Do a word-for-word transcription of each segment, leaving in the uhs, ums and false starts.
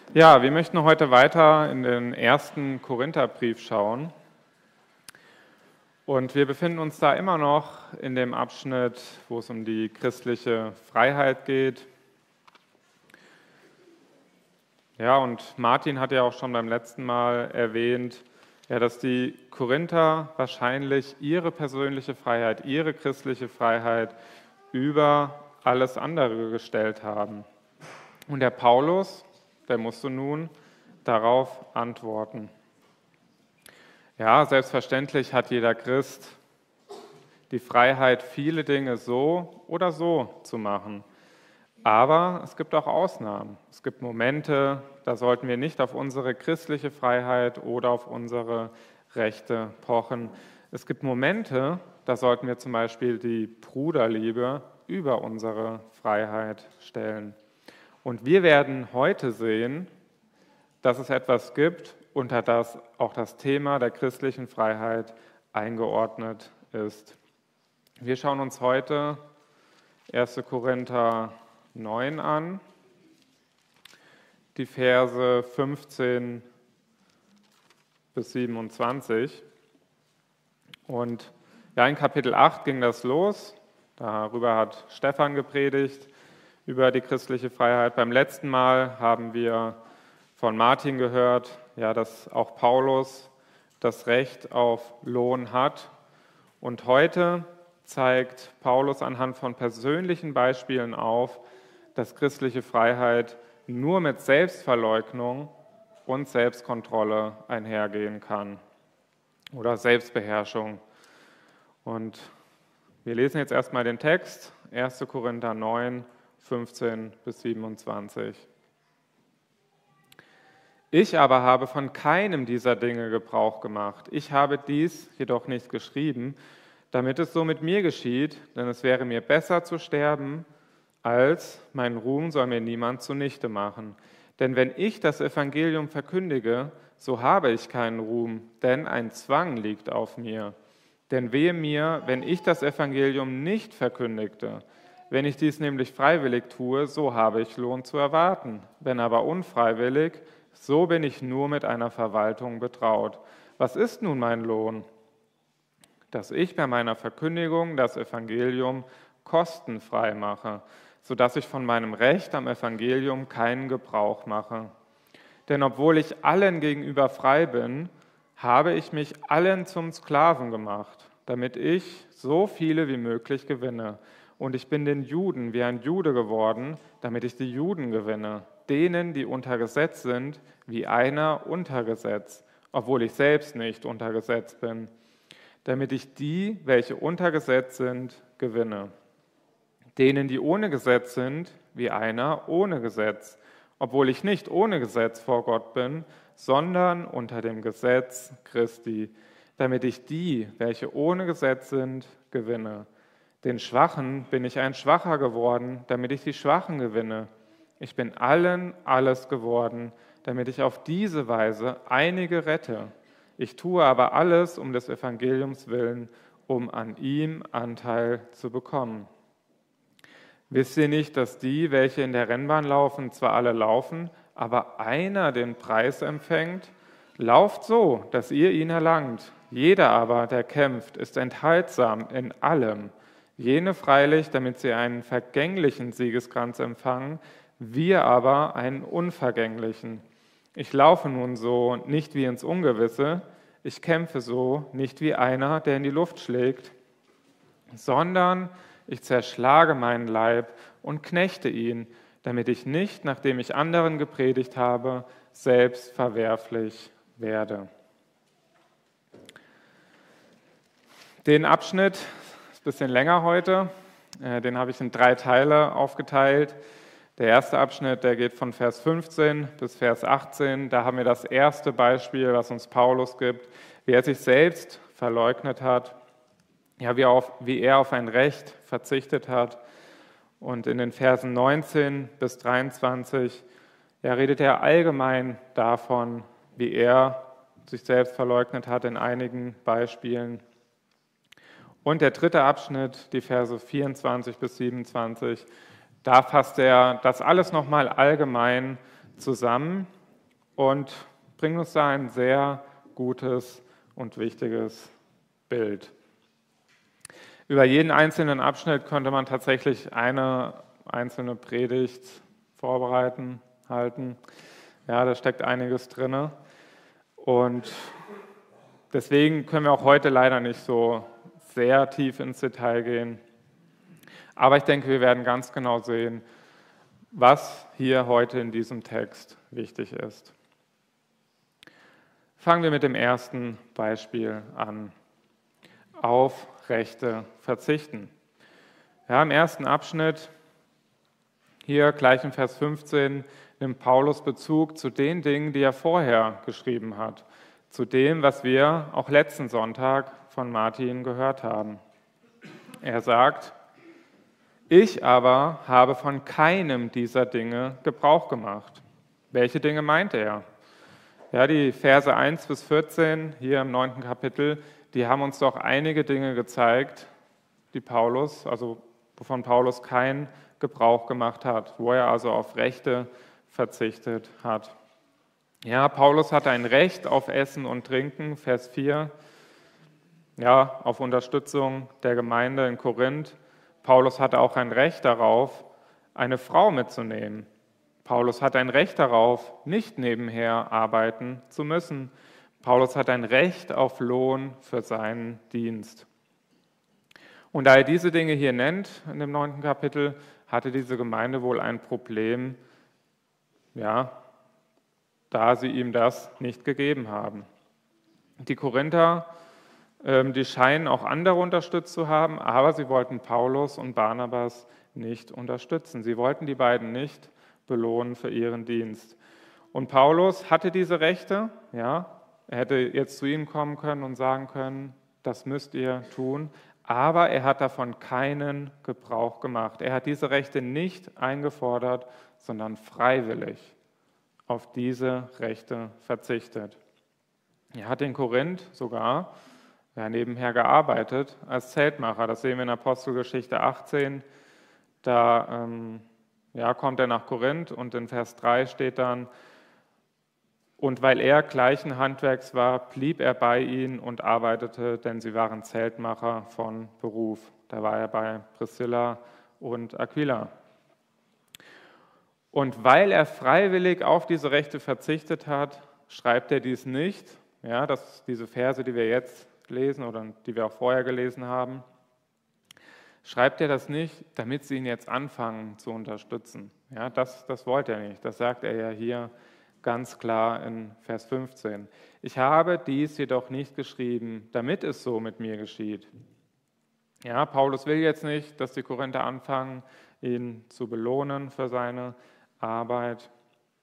Ja, wir möchten heute weiter in den ersten Korintherbrief schauen. Und wir befinden uns da immer noch in dem Abschnitt, wo es um die christliche Freiheit geht. Ja, und Martin hat ja auch schon beim letzten Mal erwähnt, ja, dass die Korinther wahrscheinlich ihre persönliche Freiheit, ihre christliche Freiheit über alles andere gestellt haben. Und der Paulus, der musste nun darauf antworten. Ja, selbstverständlich hat jeder Christ die Freiheit, viele Dinge so oder so zu machen. Aber es gibt auch Ausnahmen. Es gibt Momente, da sollten wir nicht auf unsere christliche Freiheit oder auf unsere Rechte pochen. Es gibt Momente, da sollten wir zum Beispiel die Bruderliebe über unsere Freiheit stellen. Und wir werden heute sehen, dass es etwas gibt, unter das auch das Thema der christlichen Freiheit eingeordnet ist. Wir schauen uns heute erster Korinther neun an, die Verse fünfzehn bis siebenundzwanzig. Und ja, in Kapitel acht ging das los. Darüber hat Stefan gepredigt, über die christliche Freiheit. Beim letzten Mal haben wir von Martin gehört, ja, dass auch Paulus das Recht auf Lohn hat. Und heute zeigt Paulus anhand von persönlichen Beispielen auf, dass christliche Freiheit nur mit Selbstverleugnung und Selbstkontrolle einhergehen kann oder Selbstbeherrschung. Und wir lesen jetzt erstmal den Text, erster Korinther neun, fünfzehn bis siebenundzwanzig. Ich aber habe von keinem dieser Dinge Gebrauch gemacht. Ich habe dies jedoch nicht geschrieben, damit es so mit mir geschieht, denn es wäre mir besser zu sterben, als mein Ruhm soll mir niemand zunichte machen. Denn wenn ich das Evangelium verkündige, so habe ich keinen Ruhm, denn ein Zwang liegt auf mir. Denn wehe mir, wenn ich das Evangelium nicht verkündigte. Wenn ich dies nämlich freiwillig tue, so habe ich Lohn zu erwarten. Wenn aber unfreiwillig, so bin ich nur mit einer Verwaltung betraut. Was ist nun mein Lohn? Dass ich bei meiner Verkündigung das Evangelium kostenfrei mache, sodass ich von meinem Recht am Evangelium keinen Gebrauch mache. Denn obwohl ich allen gegenüber frei bin, habe ich mich allen zum Sklaven gemacht, damit ich so viele wie möglich gewinne. Und ich bin den Juden wie ein Jude geworden, damit ich die Juden gewinne, denen, die unter Gesetz sind, wie einer unter Gesetz, obwohl ich selbst nicht unter Gesetz bin, damit ich die, welche unter Gesetz sind, gewinne. Denen, die ohne Gesetz sind, wie einer ohne Gesetz, obwohl ich nicht ohne Gesetz vor Gott bin, sondern unter dem Gesetz Christi, damit ich die, welche ohne Gesetz sind, gewinne. Den Schwachen bin ich ein Schwacher geworden, damit ich die Schwachen gewinne. Ich bin allen alles geworden, damit ich auf diese Weise einige rette. Ich tue aber alles um des Evangeliums willen, um an ihm Anteil zu bekommen. Wisst ihr nicht, dass die, welche in der Rennbahn laufen, zwar alle laufen, aber einer den Preis empfängt? Lauft so, dass ihr ihn erlangt. Jeder aber, der kämpft, ist enthaltsam in allem. Jene freilich, damit sie einen vergänglichen Siegeskranz empfangen, wir aber einen unvergänglichen. Ich laufe nun so nicht wie ins Ungewisse, ich kämpfe so nicht wie einer, der in die Luft schlägt, sondern ich zerschlage meinen Leib und knechte ihn, damit ich nicht, nachdem ich anderen gepredigt habe, selbst verwerflich werde. Den Abschnitt, ist ein bisschen länger heute, den habe ich in drei Teile aufgeteilt. Der erste Abschnitt, der geht von Vers fünfzehn bis Vers achtzehn. Da haben wir das erste Beispiel, was uns Paulus gibt, wie er sich selbst verleugnet hat, ja, wie, auf, wie er auf ein Recht verzichtet hat. Und in den Versen neunzehn bis dreiundzwanzig ja, redet er allgemein davon, wie er sich selbst verleugnet hat in einigen Beispielen. Und der dritte Abschnitt, die Verse vierundzwanzig bis siebenundzwanzig, da fasst er das alles nochmal allgemein zusammen und bringt uns da ein sehr gutes und wichtiges Bild. Über jeden einzelnen Abschnitt könnte man tatsächlich eine einzelne Predigt vorbereiten, halten. Ja, da steckt einiges drin. Und deswegen können wir auch heute leider nicht so sehr tief ins Detail gehen. Aber ich denke, wir werden ganz genau sehen, was hier heute in diesem Text wichtig ist. Fangen wir mit dem ersten Beispiel an. Auf Rechte verzichten. Ja, im ersten Abschnitt, hier gleich im Vers fünfzehn, nimmt Paulus Bezug zu den Dingen, die er vorher geschrieben hat, zu dem, was wir auch letzten Sonntag von Martin gehört haben. Er sagt, ich aber habe von keinem dieser Dinge Gebrauch gemacht. Welche Dinge meint er? Ja, die Verse eins bis vierzehn hier im neunten Kapitel, die haben uns doch einige Dinge gezeigt, die Paulus, also wovon Paulus keinen Gebrauch gemacht hat, wo er also auf Rechte verzichtet hat. Ja, Paulus hatte ein Recht auf Essen und Trinken, Vers vier, ja, auf Unterstützung der Gemeinde in Korinth. Paulus hatte auch ein Recht darauf, eine Frau mitzunehmen. Paulus hat ein Recht darauf, nicht nebenher arbeiten zu müssen. Paulus hat ein Recht auf Lohn für seinen Dienst. Und da er diese Dinge hier nennt in dem neunten Kapitel, hatte diese Gemeinde wohl ein Problem, ja, da sie ihm das nicht gegeben haben. Die Korinther, ähm, die scheinen auch andere unterstützt zu haben, aber sie wollten Paulus und Barnabas nicht unterstützen. Sie wollten die beiden nicht belohnen für ihren Dienst. Und Paulus hatte diese Rechte, ja, er hätte jetzt zu ihnen kommen können und sagen können, das müsst ihr tun, aber er hat davon keinen Gebrauch gemacht. Er hat diese Rechte nicht eingefordert, sondern freiwillig auf diese Rechte verzichtet. Er hat in Korinth sogar ja, nebenher gearbeitet als Zeltmacher. Das sehen wir in Apostelgeschichte achtzehn. Da ähm, ja, kommt er nach Korinth und in Vers drei steht dann, und weil er gleichen Handwerks war, blieb er bei ihnen und arbeitete, denn sie waren Zeltmacher von Beruf. Da war er bei Priscilla und Aquila. Und weil er freiwillig auf diese Rechte verzichtet hat, schreibt er dies nicht. Ja, das, diese Verse, die wir jetzt lesen oder die wir auch vorher gelesen haben, schreibt er das nicht, damit sie ihn jetzt anfangen zu unterstützen. Ja, das, das wollte er nicht. Das sagt er ja hier ganz klar in Vers fünfzehn. Ich habe dies jedoch nicht geschrieben, damit es so mit mir geschieht. Ja, Paulus will jetzt nicht, dass die Korinther anfangen, ihn zu belohnen für seine Arbeit.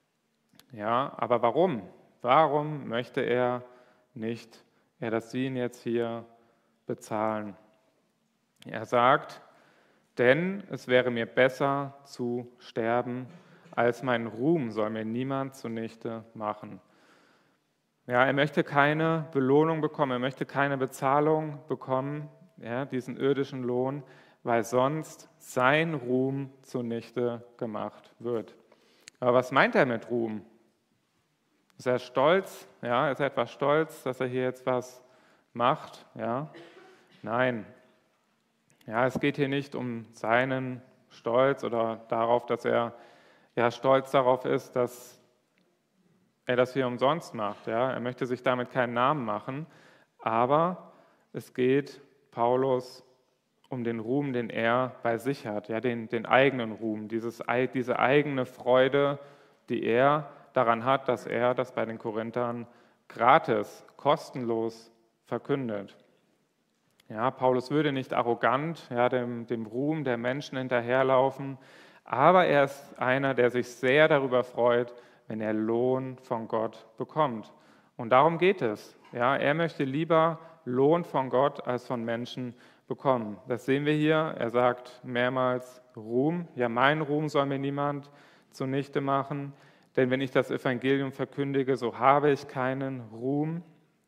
Ja, aber warum? Warum möchte er nicht, ja, dass sie ihn jetzt hier bezahlen? Er sagt, denn es wäre mir besser zu sterben, als meinen Ruhm soll mir niemand zunichte machen. Ja, er möchte keine Belohnung bekommen, er möchte keine Bezahlung bekommen, ja, diesen irdischen Lohn, weil sonst sein Ruhm zunichte gemacht wird. Aber was meint er mit Ruhm? Ist er stolz? Ja, ist er etwas stolz, dass er hier jetzt was macht? Ja, nein. Ja, es geht hier nicht um seinen Stolz oder darauf, dass er ja stolz darauf ist, dass er das hier umsonst macht. Ja, er möchte sich damit keinen Namen machen, aber es geht Paulus um den Ruhm, den er bei sich hat, ja, den, den eigenen Ruhm, dieses, diese eigene Freude, die er daran hat, dass er das bei den Korinthern gratis, kostenlos verkündet. Ja, Paulus würde nicht arrogant ja, dem, dem Ruhm der Menschen hinterherlaufen, aber er ist einer, der sich sehr darüber freut, wenn er Lohn von Gott bekommt. Und darum geht es. Ja, er möchte lieber Lohn von Gott als von Menschen bekommen. Das sehen wir hier. Er sagt mehrmals Ruhm. Ja, mein Ruhm soll mir niemand zunichte machen, denn wenn ich das Evangelium verkündige, so habe ich keinen Ruhm.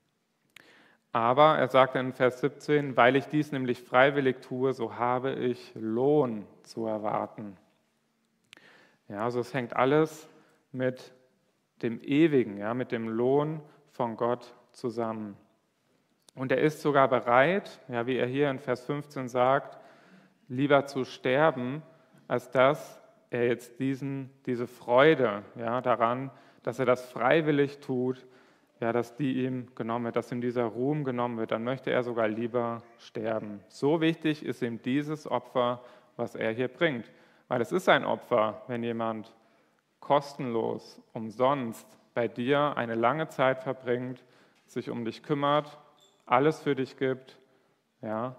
Aber er sagt in Vers siebzehn, weil ich dies nämlich freiwillig tue, so habe ich Lohn zu erwarten. Ja, also es hängt alles mit dem Ewigen, ja, mit dem Lohn von Gott zusammen. Und er ist sogar bereit, ja, wie er hier in Vers fünfzehn sagt, lieber zu sterben, als dass er jetzt diesen, diese Freude, ja, daran, dass er das freiwillig tut, ja, dass die ihm genommen wird, dass ihm dieser Ruhm genommen wird, dann möchte er sogar lieber sterben. So wichtig ist ihm dieses Opfer, was er hier bringt. Weil es ist ein Opfer, wenn jemand kostenlos, umsonst bei dir eine lange Zeit verbringt, sich um dich kümmert, alles für dich gibt, ja,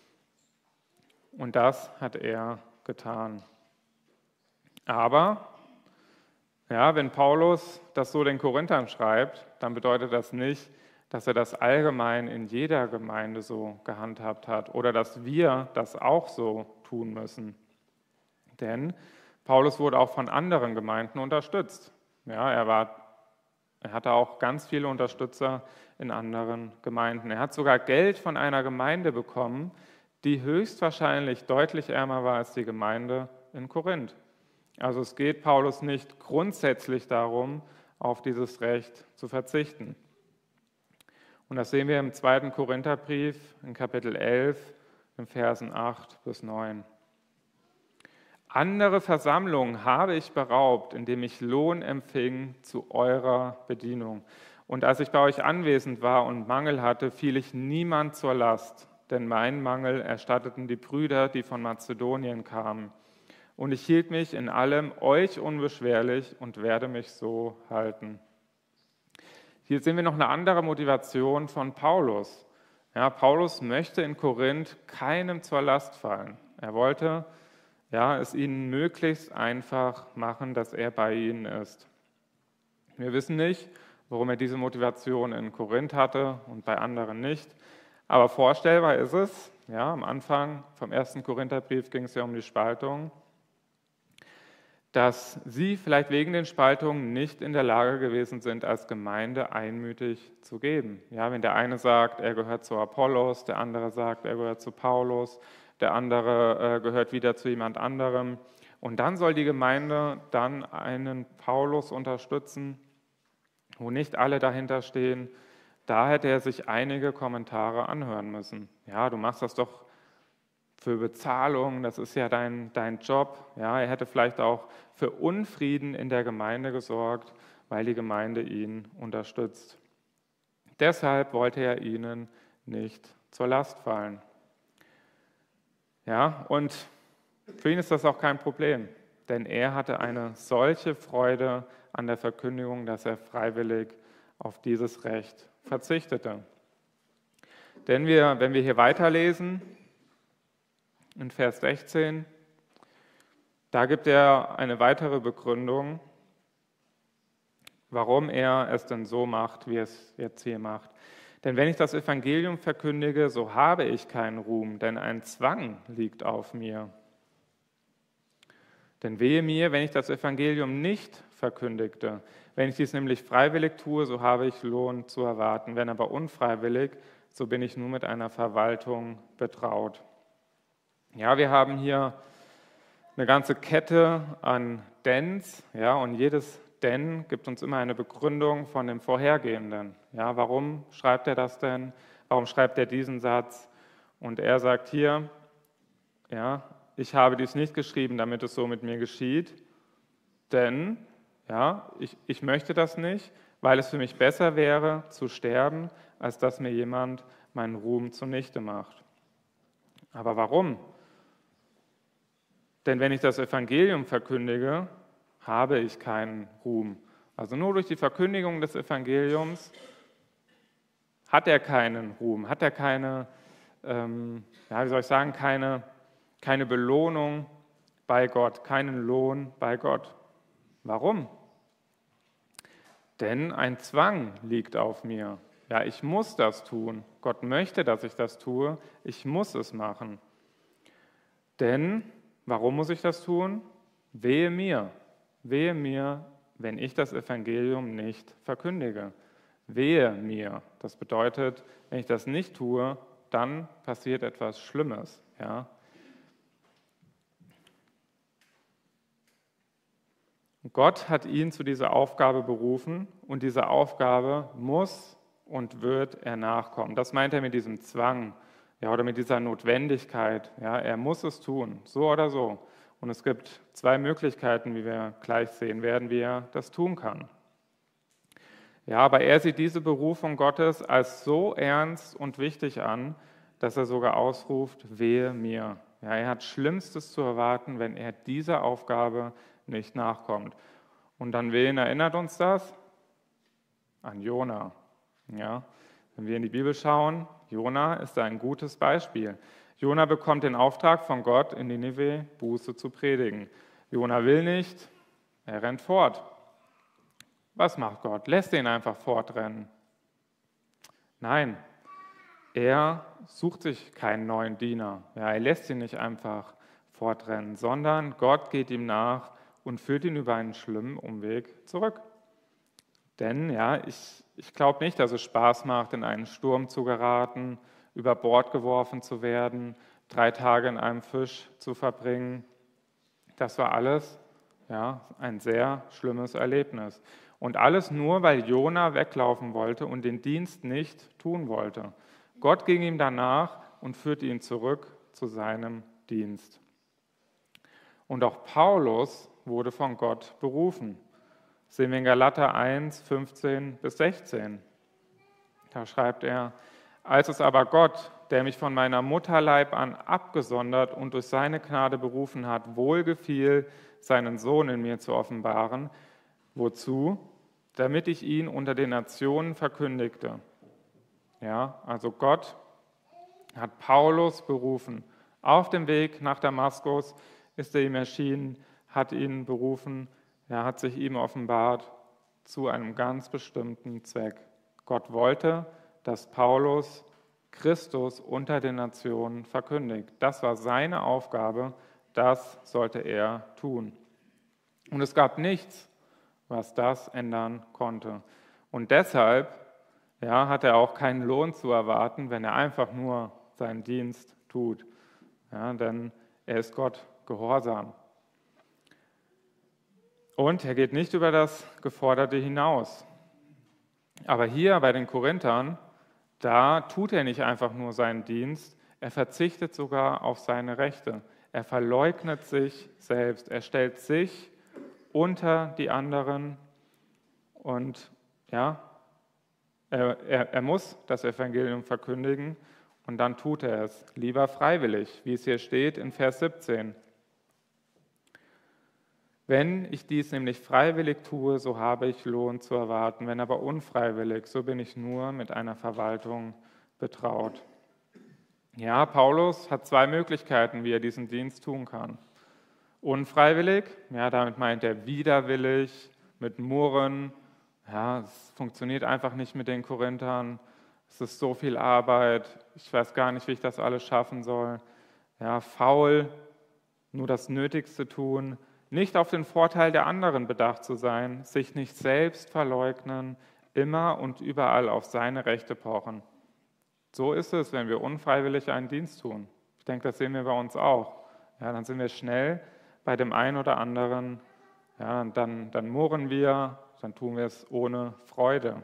und das hat er getan. Aber, ja, wenn Paulus das so den Korinthern schreibt, dann bedeutet das nicht, dass er das allgemein in jeder Gemeinde so gehandhabt hat oder dass wir das auch so tun müssen. Denn Paulus wurde auch von anderen Gemeinden unterstützt. Ja, er, war, er hatte auch ganz viele Unterstützer in anderen Gemeinden. Er hat sogar Geld von einer Gemeinde bekommen, die höchstwahrscheinlich deutlich ärmer war als die Gemeinde in Korinth. Also es geht Paulus nicht grundsätzlich darum, auf dieses Recht zu verzichten. Und das sehen wir im zweiten Korintherbrief in Kapitel elf, in Versen acht bis neun. Andere Versammlungen habe ich beraubt, indem ich Lohn empfing zu eurer Bedienung. Und als ich bei euch anwesend war und Mangel hatte, fiel ich niemand zur Last, denn meinen Mangel erstatteten die Brüder, die von Mazedonien kamen. Und ich hielt mich in allem euch unbeschwerlich und werde mich so halten. Hier sehen wir noch eine andere Motivation von Paulus. Ja, Paulus möchte in Korinth keinem zur Last fallen. Er wollte ja, es ihnen möglichst einfach machen, dass er bei ihnen ist. Wir wissen nicht, warum er diese Motivation in Korinth hatte und bei anderen nicht. Aber vorstellbar ist es, ja, am Anfang vom ersten Korintherbrief ging es ja um die Spaltung, dass sie vielleicht wegen den Spaltungen nicht in der Lage gewesen sind, als Gemeinde einmütig zu geben. Ja, wenn der eine sagt, er gehört zu Apollos, der andere sagt, er gehört zu Paulus, der andere äh, gehört wieder zu jemand anderem. Und dann soll die Gemeinde dann einen Paulus unterstützen, wo nicht alle dahinter stehen. Da hätte er sich einige Kommentare anhören müssen. Ja, du machst das doch für Bezahlung, das ist ja dein, dein Job. Ja, er hätte vielleicht auch für Unfrieden in der Gemeinde gesorgt, weil die Gemeinde ihn unterstützt. Deshalb wollte er ihnen nicht zur Last fallen. Ja, und für ihn ist das auch kein Problem, denn er hatte eine solche Freude an der Verkündigung, dass er freiwillig auf dieses Recht verzichtete. Denn wir, wenn wir hier weiterlesen, in Vers sechzehn, da gibt er eine weitere Begründung, warum er es denn so macht, wie er es jetzt hier macht. Denn wenn ich das Evangelium verkündige, so habe ich keinen Ruhm, denn ein Zwang liegt auf mir. Denn wehe mir, wenn ich das Evangelium nicht verkündigte. Wenn ich dies nämlich freiwillig tue, so habe ich Lohn zu erwarten. Wenn aber unfreiwillig, so bin ich nur mit einer Verwaltung betraut. Ja, wir haben hier eine ganze Kette an Dens, ja, und jedes Denn gibt uns immer eine Begründung von dem Vorhergehenden. Ja, warum schreibt er das denn? Warum schreibt er diesen Satz? Und er sagt hier, ja, ich habe dies nicht geschrieben, damit es so mit mir geschieht, denn ja, ich, ich möchte das nicht, weil es für mich besser wäre, zu sterben, als dass mir jemand meinen Ruhm zunichte macht. Aber warum? Denn wenn ich das Evangelium verkündige, habe ich keinen Ruhm. Also nur durch die Verkündigung des Evangeliums hat er keinen Ruhm, hat er keine, ähm, ja, wie soll ich sagen, keine, keine Belohnung bei Gott, keinen Lohn bei Gott. Warum? Denn ein Zwang liegt auf mir. Ja, ich muss das tun. Gott möchte, dass ich das tue. Ich muss es machen. Denn, warum muss ich das tun? Wehe mir. Wehe mir, wenn ich das Evangelium nicht verkündige. Wehe mir. Das bedeutet, wenn ich das nicht tue, dann passiert etwas Schlimmes. Ja? Gott hat ihn zu dieser Aufgabe berufen und dieser Aufgabe muss und wird er nachkommen. Das meint er mit diesem Zwang, ja, oder mit dieser Notwendigkeit. Ja, er muss es tun, so oder so. Und es gibt zwei Möglichkeiten, wie wir gleich sehen werden, wie er das tun kann. Ja, aber er sieht diese Berufung Gottes als so ernst und wichtig an, dass er sogar ausruft, wehe mir. Ja, er hat Schlimmstes zu erwarten, wenn er dieser Aufgabe nicht nachkommt. Und an wen erinnert uns das? An Jona. Ja, wenn wir in die Bibel schauen, Jona ist ein gutes Beispiel. Jona bekommt den Auftrag von Gott, in Ninive Buße zu predigen. Jona will nicht, er rennt fort. Was macht Gott? Lässt ihn einfach fortrennen? Nein, er sucht sich keinen neuen Diener. Ja, er lässt ihn nicht einfach fortrennen, sondern Gott geht ihm nach und führt ihn über einen schlimmen Umweg zurück. Denn ja, ich, ich glaube nicht, dass es Spaß macht, in einen Sturm zu geraten, über Bord geworfen zu werden, drei Tage in einem Fisch zu verbringen. Das war alles ja, ein sehr schlimmes Erlebnis. Und alles nur, weil Jona weglaufen wollte und den Dienst nicht tun wollte. Gott ging ihm danach und führte ihn zurück zu seinem Dienst. Und auch Paulus wurde von Gott berufen. Das sehen wir in Galater eins, fünfzehn bis sechzehn. Da schreibt er, als es aber Gott, der mich von meiner Mutterleib an abgesondert und durch seine Gnade berufen hat, wohlgefiel, seinen Sohn in mir zu offenbaren, wozu? Damit ich ihn unter den Nationen verkündigte. Ja, also Gott hat Paulus berufen. Auf dem Weg nach Damaskus ist er ihm erschienen, hat ihn berufen, er hat sich ihm offenbart zu einem ganz bestimmten Zweck. Gott wollte, dass Paulus Christus unter den Nationen verkündigt. Das war seine Aufgabe, das sollte er tun. Und es gab nichts, was das ändern konnte. Und deshalb ja, hat er auch keinen Lohn zu erwarten, wenn er einfach nur seinen Dienst tut. Ja, denn er ist Gott gehorsam. Und er geht nicht über das Geforderte hinaus. Aber hier bei den Korinthern, da tut er nicht einfach nur seinen Dienst, er verzichtet sogar auf seine Rechte. Er verleugnet sich selbst, er stellt sich unter die anderen und ja, er, er, er muss das Evangelium verkündigen und dann tut er es, lieber freiwillig, wie es hier steht in Vers siebzehn. Wenn ich dies nämlich freiwillig tue, so habe ich Lohn zu erwarten, wenn aber unfreiwillig, so bin ich nur mit einer Verwaltung betraut. Ja, Paulus hat zwei Möglichkeiten, wie er diesen Dienst tun kann. Unfreiwillig, ja, damit meint er widerwillig, mit Murren, ja, es funktioniert einfach nicht mit den Korinthern, es ist so viel Arbeit, ich weiß gar nicht, wie ich das alles schaffen soll. Ja, faul, nur das Nötigste tun, nicht auf den Vorteil der anderen bedacht zu sein, sich nicht selbst verleugnen, immer und überall auf seine Rechte pochen. So ist es, wenn wir unfreiwillig einen Dienst tun. Ich denke, das sehen wir bei uns auch. Ja, dann sind wir schnell bei dem einen oder anderen, ja, dann, dann murren wir, dann tun wir es ohne Freude.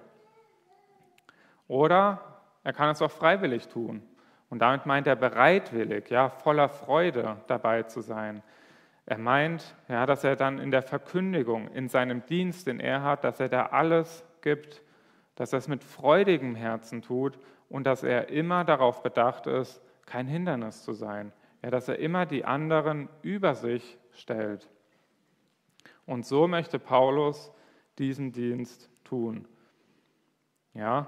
Oder er kann es auch freiwillig tun. Und damit meint er bereitwillig, ja, voller Freude dabei zu sein. Er meint, ja, dass er dann in der Verkündigung, in seinem Dienst, den er hat, dass er da alles gibt, dass er es mit freudigem Herzen tut und dass er immer darauf bedacht ist, kein Hindernis zu sein. Ja, dass er immer die anderen über sich stellt. Und so möchte Paulus diesen Dienst tun. Ja,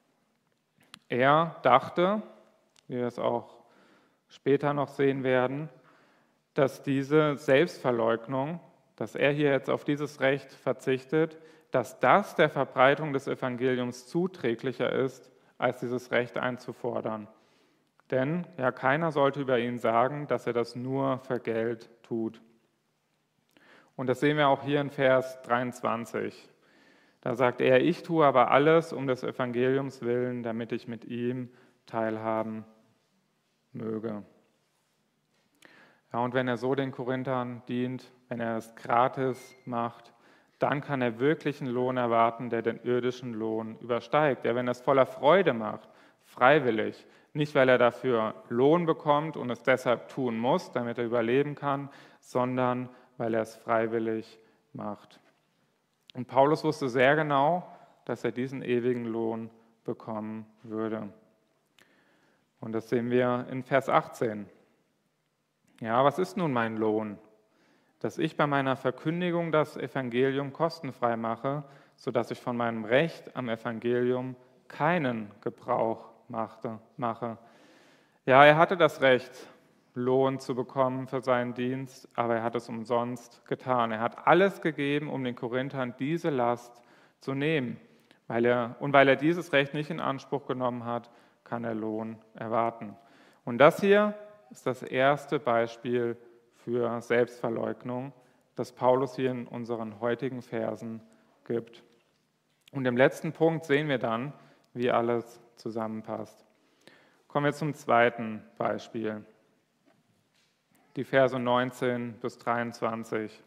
er dachte, wie wir es auch später noch sehen werden, dass diese Selbstverleugnung, dass er hier jetzt auf dieses Recht verzichtet, dass das der Verbreitung des Evangeliums zuträglicher ist, als dieses Recht einzufordern. Denn ja, keiner sollte über ihn sagen, dass er das nur für Geld tut. Und das sehen wir auch hier in Vers dreiundzwanzig. Da sagt er, ich tue aber alles um des Evangeliums willen, damit ich mit ihm teilhaben möge. Ja, und wenn er so den Korinthern dient, wenn er es gratis macht, dann kann er wirklich einen Lohn erwarten, der den irdischen Lohn übersteigt. Ja, wenn er es voller Freude macht, freiwillig, nicht weil er dafür Lohn bekommt und es deshalb tun muss, damit er überleben kann, sondern weil er es freiwillig macht. Und Paulus wusste sehr genau, dass er diesen ewigen Lohn bekommen würde. Und das sehen wir in Vers achtzehn. Ja, was ist nun mein Lohn? Dass ich bei meiner Verkündigung das Evangelium kostenfrei mache, sodass ich von meinem Recht am Evangelium keinen Gebrauch machte, mache. Ja, er hatte das Recht, Lohn zu bekommen für seinen Dienst, aber er hat es umsonst getan. Er hat alles gegeben, um den Korinthern diese Last zu nehmen. Weil er, und weil er dieses Recht nicht in Anspruch genommen hat, kann er Lohn erwarten. Und das hier ist das erste Beispiel für Selbstverleugnung, das Paulus hier in unseren heutigen Versen gibt. Und im letzten Punkt sehen wir dann, wie alles zusammenpasst. Kommen wir zum zweiten Beispiel. Die Verse neunzehn bis dreiundzwanzig.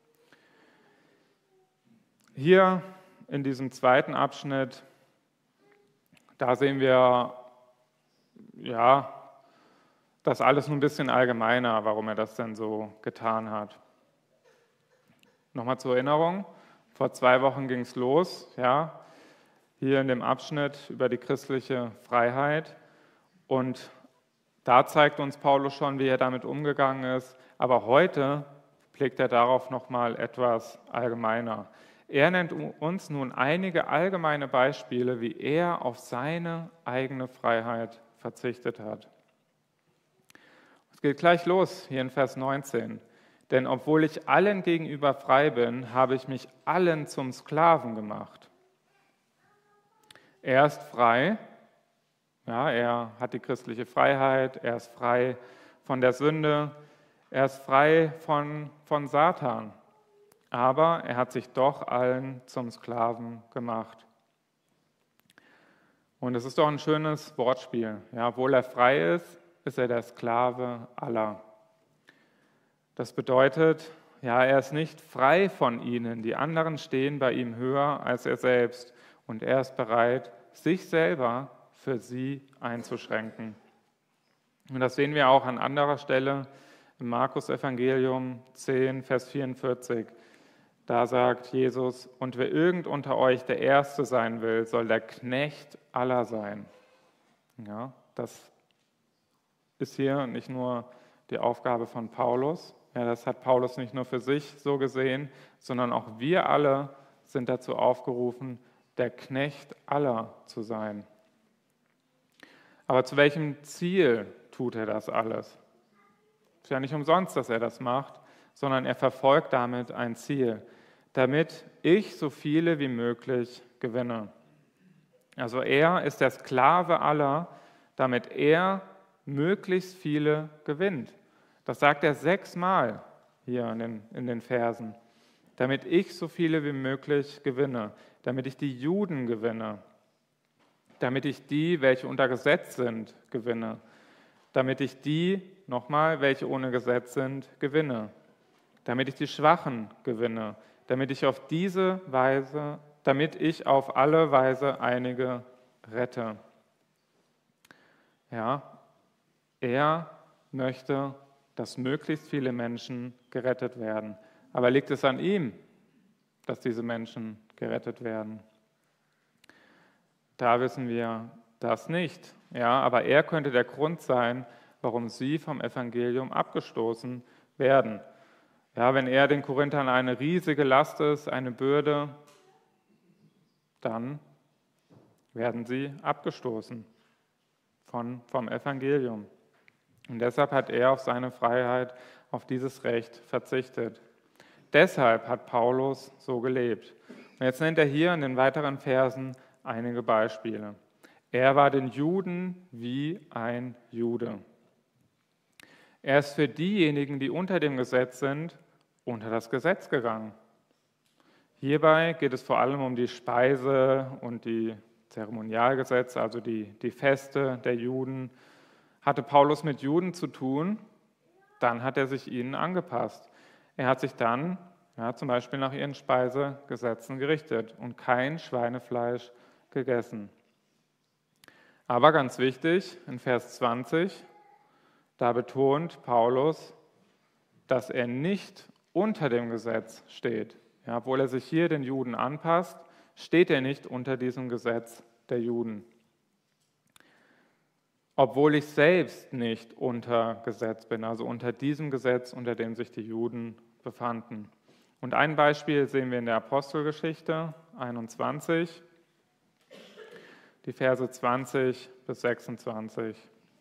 Hier in diesem zweiten Abschnitt, da sehen wir, ja, das alles nur ein bisschen allgemeiner, warum er das denn so getan hat. Nochmal zur Erinnerung, vor zwei Wochen ging es los, ja, hier in dem Abschnitt über die christliche Freiheit. Und da zeigt uns Paulus schon, wie er damit umgegangen ist. Aber heute blickt er darauf nochmal etwas allgemeiner. Er nennt uns nun einige allgemeine Beispiele, wie er auf seine eigene Freiheit verzichtet hat. Es geht gleich los, hier in Vers neunzehn. Denn obwohl ich allen gegenüber frei bin, habe ich mich allen zum Sklaven gemacht. Er ist frei, ja, er hat die christliche Freiheit, er ist frei von der Sünde, er ist frei von, von Satan. Aber er hat sich doch allen zum Sklaven gemacht. Und es ist doch ein schönes Wortspiel. Ja, obwohl er frei ist, ist er der Sklave aller. Das bedeutet, ja, er ist nicht frei von ihnen. Die anderen stehen bei ihm höher als er selbst. Und er ist bereit, sich selber für sie einzuschränken. Und das sehen wir auch an anderer Stelle im Markus-Evangelium zehn, Vers vierundvierzig. Da sagt Jesus, und wer irgend unter euch der Erste sein will, soll der Knecht aller sein. Ja, das ist hier nicht nur die Aufgabe von Paulus. Ja, das hat Paulus nicht nur für sich so gesehen, sondern auch wir alle sind dazu aufgerufen, der Knecht aller zu sein. Aber zu welchem Ziel tut er das alles? Es ist ja nicht umsonst, dass er das macht, sondern er verfolgt damit ein Ziel, damit ich so viele wie möglich gewinne. Also er ist der Sklave aller, damit er möglichst viele gewinnt. Das sagt er sechsmal hier in den, in den Versen. Damit ich so viele wie möglich gewinne, damit ich die Juden gewinne, damit ich die, welche unter Gesetz sind, gewinne, damit ich die, nochmal, welche ohne Gesetz sind, gewinne, damit ich die Schwachen gewinne, damit ich auf diese Weise, damit ich auf alle Weise einige rette. Ja, er möchte, dass möglichst viele Menschen gerettet werden. Aber liegt es an ihm, dass diese Menschen gerettet werden? Da wissen wir das nicht. Ja, aber er könnte der Grund sein, warum sie vom Evangelium abgestoßen werden. Ja, wenn er den Korinthern eine riesige Last ist, eine Bürde, dann werden sie abgestoßen von, vom Evangelium. Und deshalb hat er auf seine Freiheit, auf dieses Recht verzichtet. Deshalb hat Paulus so gelebt. Und jetzt nennt er hier in den weiteren Versen einige Beispiele. Er war den Juden wie ein Jude. Er ist für diejenigen, die unter dem Gesetz sind, unter das Gesetz gegangen. Hierbei geht es vor allem um die Speise und die Zeremonialgesetze, also die, die Feste der Juden. Hatte Paulus mit Juden zu tun, dann hat er sich ihnen angepasst. Er hat sich dann ja, zum Beispiel nach ihren Speisegesetzen gerichtet und kein Schweinefleisch gegessen. Aber ganz wichtig, in Vers zwanzig, da betont Paulus, dass er nicht unter dem Gesetz steht. Ja, obwohl er sich hier den Juden anpasst, steht er nicht unter diesem Gesetz der Juden. Obwohl ich selbst nicht unter Gesetz bin, also unter diesem Gesetz, unter dem sich die Juden befanden. Und ein Beispiel sehen wir in der Apostelgeschichte einundzwanzig, die Verse zwanzig bis sechsundzwanzig.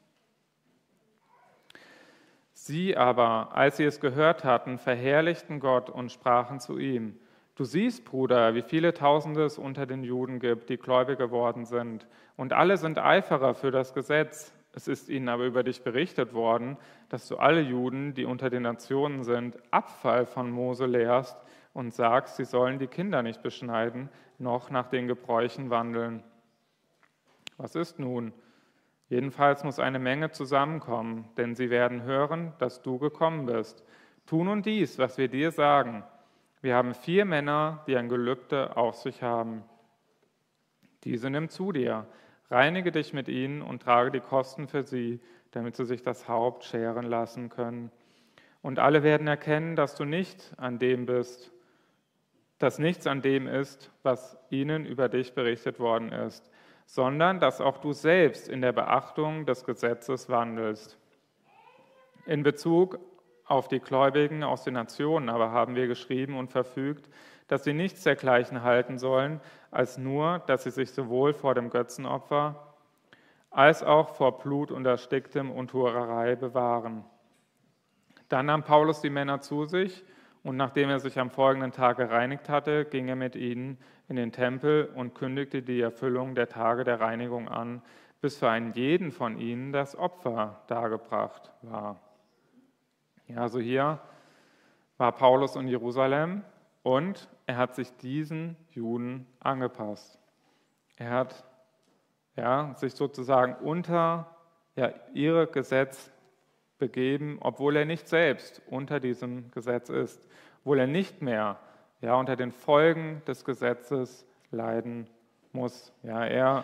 Sie aber, als sie es gehört hatten, verherrlichten Gott und sprachen zu ihm: Du siehst, Bruder, wie viele Tausende es unter den Juden gibt, die gläubig geworden sind. Und alle sind Eiferer für das Gesetz. Es ist ihnen aber über dich berichtet worden, dass du alle Juden, die unter den Nationen sind, Abfall von Mose lehrst und sagst, sie sollen die Kinder nicht beschneiden, noch nach den Gebräuchen wandeln. Was ist nun? Jedenfalls muss eine Menge zusammenkommen, denn sie werden hören, dass du gekommen bist. Tu nun dies, was wir dir sagen. Wir haben vier Männer, die ein Gelübde auf sich haben. Diese nimm zu dir, reinige dich mit ihnen und trage die Kosten für sie, damit sie sich das Haupt scheren lassen können. Und alle werden erkennen, dass du nicht an dem bist, dass nichts an dem ist, was ihnen über dich berichtet worden ist, sondern dass auch du selbst in der Beachtung des Gesetzes wandelst. In Bezug auf die Gläubigen aus den Nationen aber haben wir geschrieben und verfügt, dass sie nichts dergleichen halten sollen, als nur, dass sie sich sowohl vor dem Götzenopfer als auch vor Blut und Ersticktem und Hurerei bewahren. Dann nahm Paulus die Männer zu sich, und nachdem er sich am folgenden Tag gereinigt hatte, ging er mit ihnen in den Tempel und kündigte die Erfüllung der Tage der Reinigung an, bis für einen jeden von ihnen das Opfer dargebracht war. Ja, also hier war Paulus in Jerusalem und er hat sich diesen Juden angepasst. Er hat ja, sich sozusagen unter ja, ihr Gesetz begeben, obwohl er nicht selbst unter diesem Gesetz ist, obwohl er nicht mehr ja, unter den Folgen des Gesetzes leiden muss. Ja, er,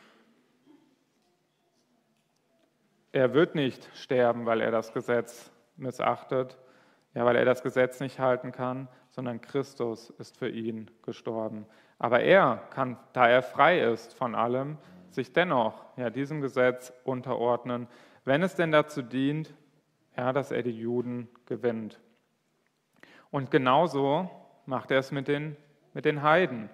er wird nicht sterben, weil er das Gesetz missachtet, ja, weil er das Gesetz nicht halten kann, sondern Christus ist für ihn gestorben. Aber er kann, da er frei ist von allem, sich dennoch ja, diesem Gesetz unterordnen, wenn es denn dazu dient, ja, dass er die Juden gewinnt. Und genauso macht er es mit den, mit den Heiden.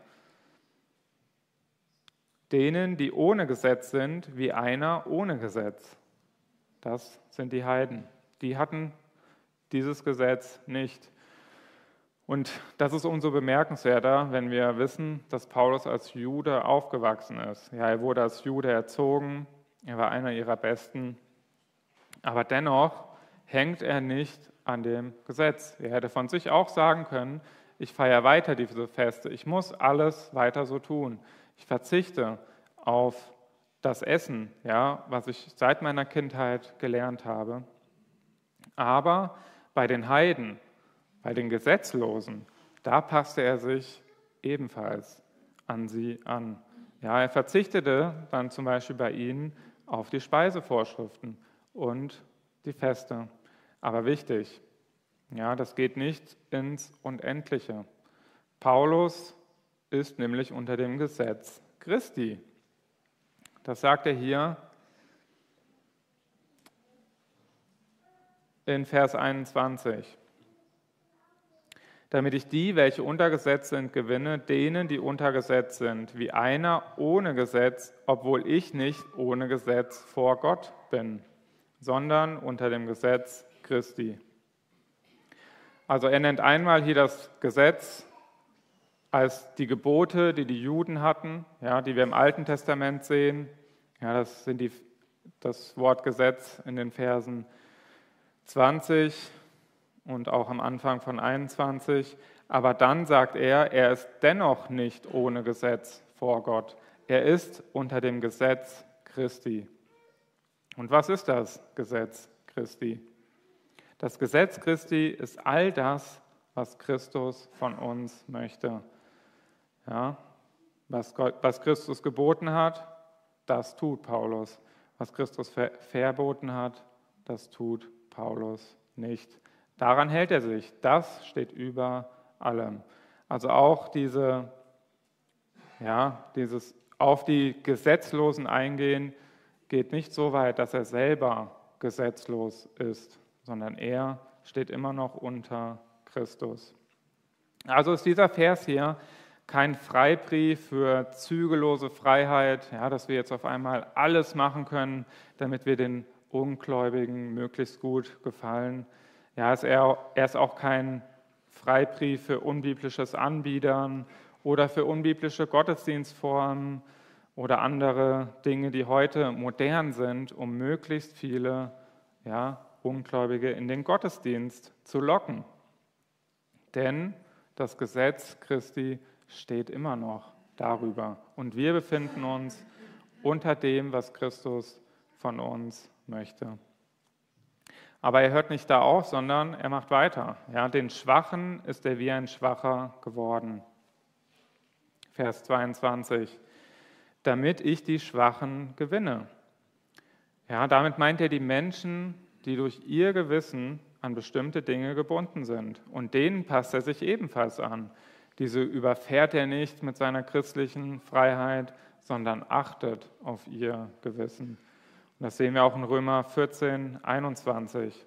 Denen, die ohne Gesetz sind, wie einer ohne Gesetz. Das sind die Heiden. Die hatten dieses Gesetz nicht. Und das ist umso bemerkenswerter, wenn wir wissen, dass Paulus als Jude aufgewachsen ist. Ja, er wurde als Jude erzogen, er war einer ihrer Besten, aber dennoch hängt er nicht an dem Gesetz. Er hätte von sich auch sagen können, ich feiere weiter diese Feste, ich muss alles weiter so tun. Ich verzichte auf das Essen, ja, was ich seit meiner Kindheit gelernt habe. Aber bei den Heiden, bei den Gesetzlosen, da passte er sich ebenfalls an sie an. Ja, er verzichtete dann zum Beispiel bei ihnen auf die Speisevorschriften und die Feste. Aber wichtig, ja, das geht nicht ins Unendliche. Paulus ist nämlich unter dem Gesetz Christi. Das sagt er hier in Vers einundzwanzig. Damit ich die, welche unter Gesetz sind, gewinne, denen, die unter Gesetz sind, wie einer ohne Gesetz, obwohl ich nicht ohne Gesetz vor Gott bin, sondern unter dem Gesetz Christi. Also er nennt einmal hier das Gesetz als die Gebote, die die Juden hatten, ja, die wir im Alten Testament sehen. Ja, das sind die, das Wort Gesetz in den Versen zwanzig und auch am Anfang von einundzwanzig. Aber dann sagt er, er ist dennoch nicht ohne Gesetz vor Gott. Er ist unter dem Gesetz Christi. Und was ist das Gesetz Christi? Das Gesetz Christi ist all das, was Christus von uns möchte. Ja, was, Gott, was Christus geboten hat, das tut Paulus. Was Christus ver- verboten hat, das tut Paulus nicht. Daran hält er sich. Das steht über allem. Also auch diese, ja, dieses auf die Gesetzlosen eingehen, geht nicht so weit, dass er selber gesetzlos ist, sondern er steht immer noch unter Christus. Also ist dieser Vers hier kein Freibrief für zügellose Freiheit, ja, dass wir jetzt auf einmal alles machen können, damit wir den Ungläubigen möglichst gut gefallen. Ja, ist er, er ist auch kein Freibrief für unbiblisches Anbiedern oder für unbiblische Gottesdienstformen oder andere Dinge, die heute modern sind, um möglichst viele ja, Ungläubige in den Gottesdienst zu locken. Denn das Gesetz Christi steht immer noch darüber. Und wir befinden uns unter dem, was Christus von uns möchte. Aber er hört nicht da auf, sondern er macht weiter. Ja, den Schwachen ist er wie ein Schwacher geworden. Vers zweiundzwanzig. Damit ich die Schwachen gewinne. Ja, damit meint er die Menschen, die durch ihr Gewissen an bestimmte Dinge gebunden sind. Und denen passt er sich ebenfalls an. Diese überfährt er nicht mit seiner christlichen Freiheit, sondern achtet auf ihr Gewissen. Und das sehen wir auch in Römer vierzehn, einundzwanzig.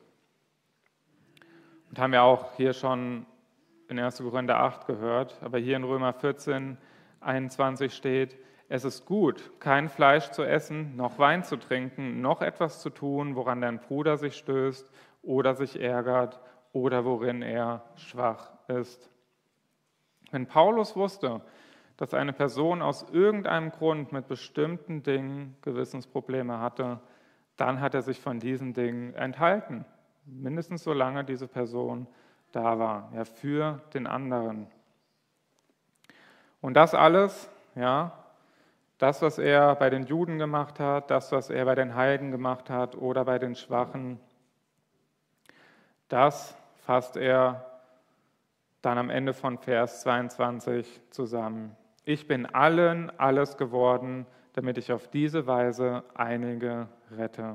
Und haben wir auch hier schon in erster Korinther acht gehört. Aber hier in Römer vierzehn, einundzwanzig steht, es ist gut, kein Fleisch zu essen, noch Wein zu trinken, noch etwas zu tun, woran dein Bruder sich stößt oder sich ärgert oder worin er schwach ist. Wenn Paulus wusste, dass eine Person aus irgendeinem Grund mit bestimmten Dingen Gewissensprobleme hatte, dann hat er sich von diesen Dingen enthalten. Mindestens solange diese Person da war, ja, für den anderen. Und das alles, ja, das, was er bei den Juden gemacht hat, das, was er bei den Heiden gemacht hat oder bei den Schwachen, das fasst er dann am Ende von Vers zweiundzwanzig zusammen. Ich bin allen alles geworden, damit ich auf diese Weise einige rette.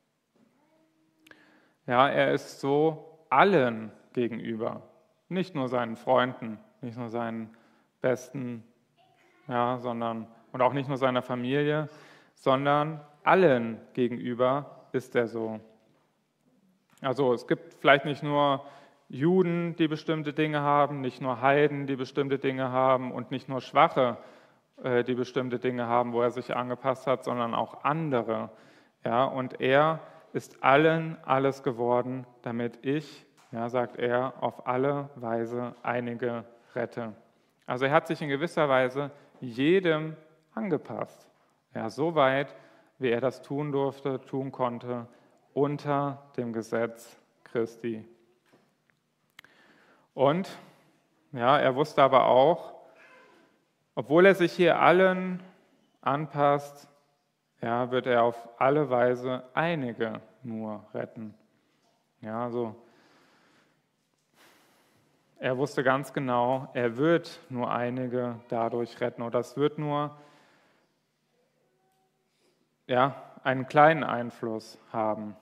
Ja, er ist so allen gegenüber, nicht nur seinen Freunden, nicht nur seinen Besten, ja, sondern und auch nicht nur seiner Familie, sondern allen gegenüber ist er so. Also es gibt vielleicht nicht nur Juden, die bestimmte Dinge haben, nicht nur Heiden, die bestimmte Dinge haben und nicht nur Schwache, die bestimmte Dinge haben, wo er sich angepasst hat, sondern auch andere. Ja, und er ist allen alles geworden, damit ich, ja, sagt er, auf alle Weise einige rette. Also er hat sich in gewisser Weise jedem angepasst. Ja, so weit, wie er das tun durfte, tun konnte, unter dem Gesetz Christi. Und ja, er wusste aber auch, obwohl er sich hier allen anpasst, ja, wird er auf alle Weise einige nur retten. Ja, so. Er wusste ganz genau, er wird nur einige dadurch retten. Oder es wird nur ja, einen kleinen Einfluss haben.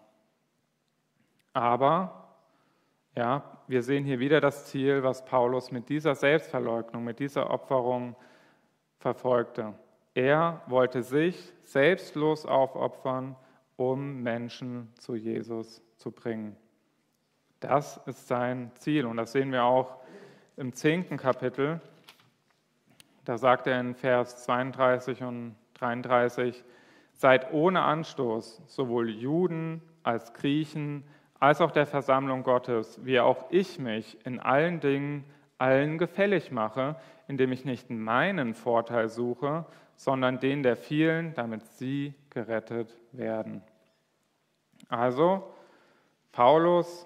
Aber ja, wir sehen hier wieder das Ziel, was Paulus mit dieser Selbstverleugnung, mit dieser Opferung verfolgte. Er wollte sich selbstlos aufopfern, um Menschen zu Jesus zu bringen. Das ist sein Ziel und das sehen wir auch im zehnten Kapitel. Da sagt er in Vers zweiunddreißig und dreiunddreißig, seid ohne Anstoß, sowohl Juden als Griechen, als auch der Versammlung Gottes, wie auch ich mich in allen Dingen allen gefällig mache, indem ich nicht meinen Vorteil suche, sondern den der vielen, damit sie gerettet werden. Also, Paulus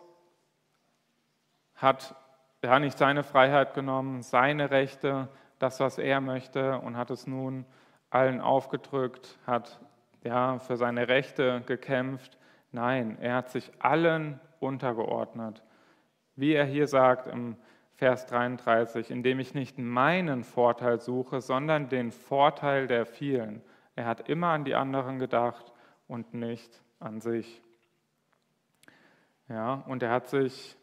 hat ja nicht seine Freiheit genommen, seine Rechte, das, was er möchte, und hat es nun allen aufgedrückt, hat ja für seine Rechte gekämpft. Nein, er hat sich allen untergeordnet. Wie er hier sagt im Vers dreiunddreißig, indem ich nicht meinen Vorteil suche, sondern den Vorteil der vielen. Er hat immer an die anderen gedacht und nicht an sich. Ja, und er hat sich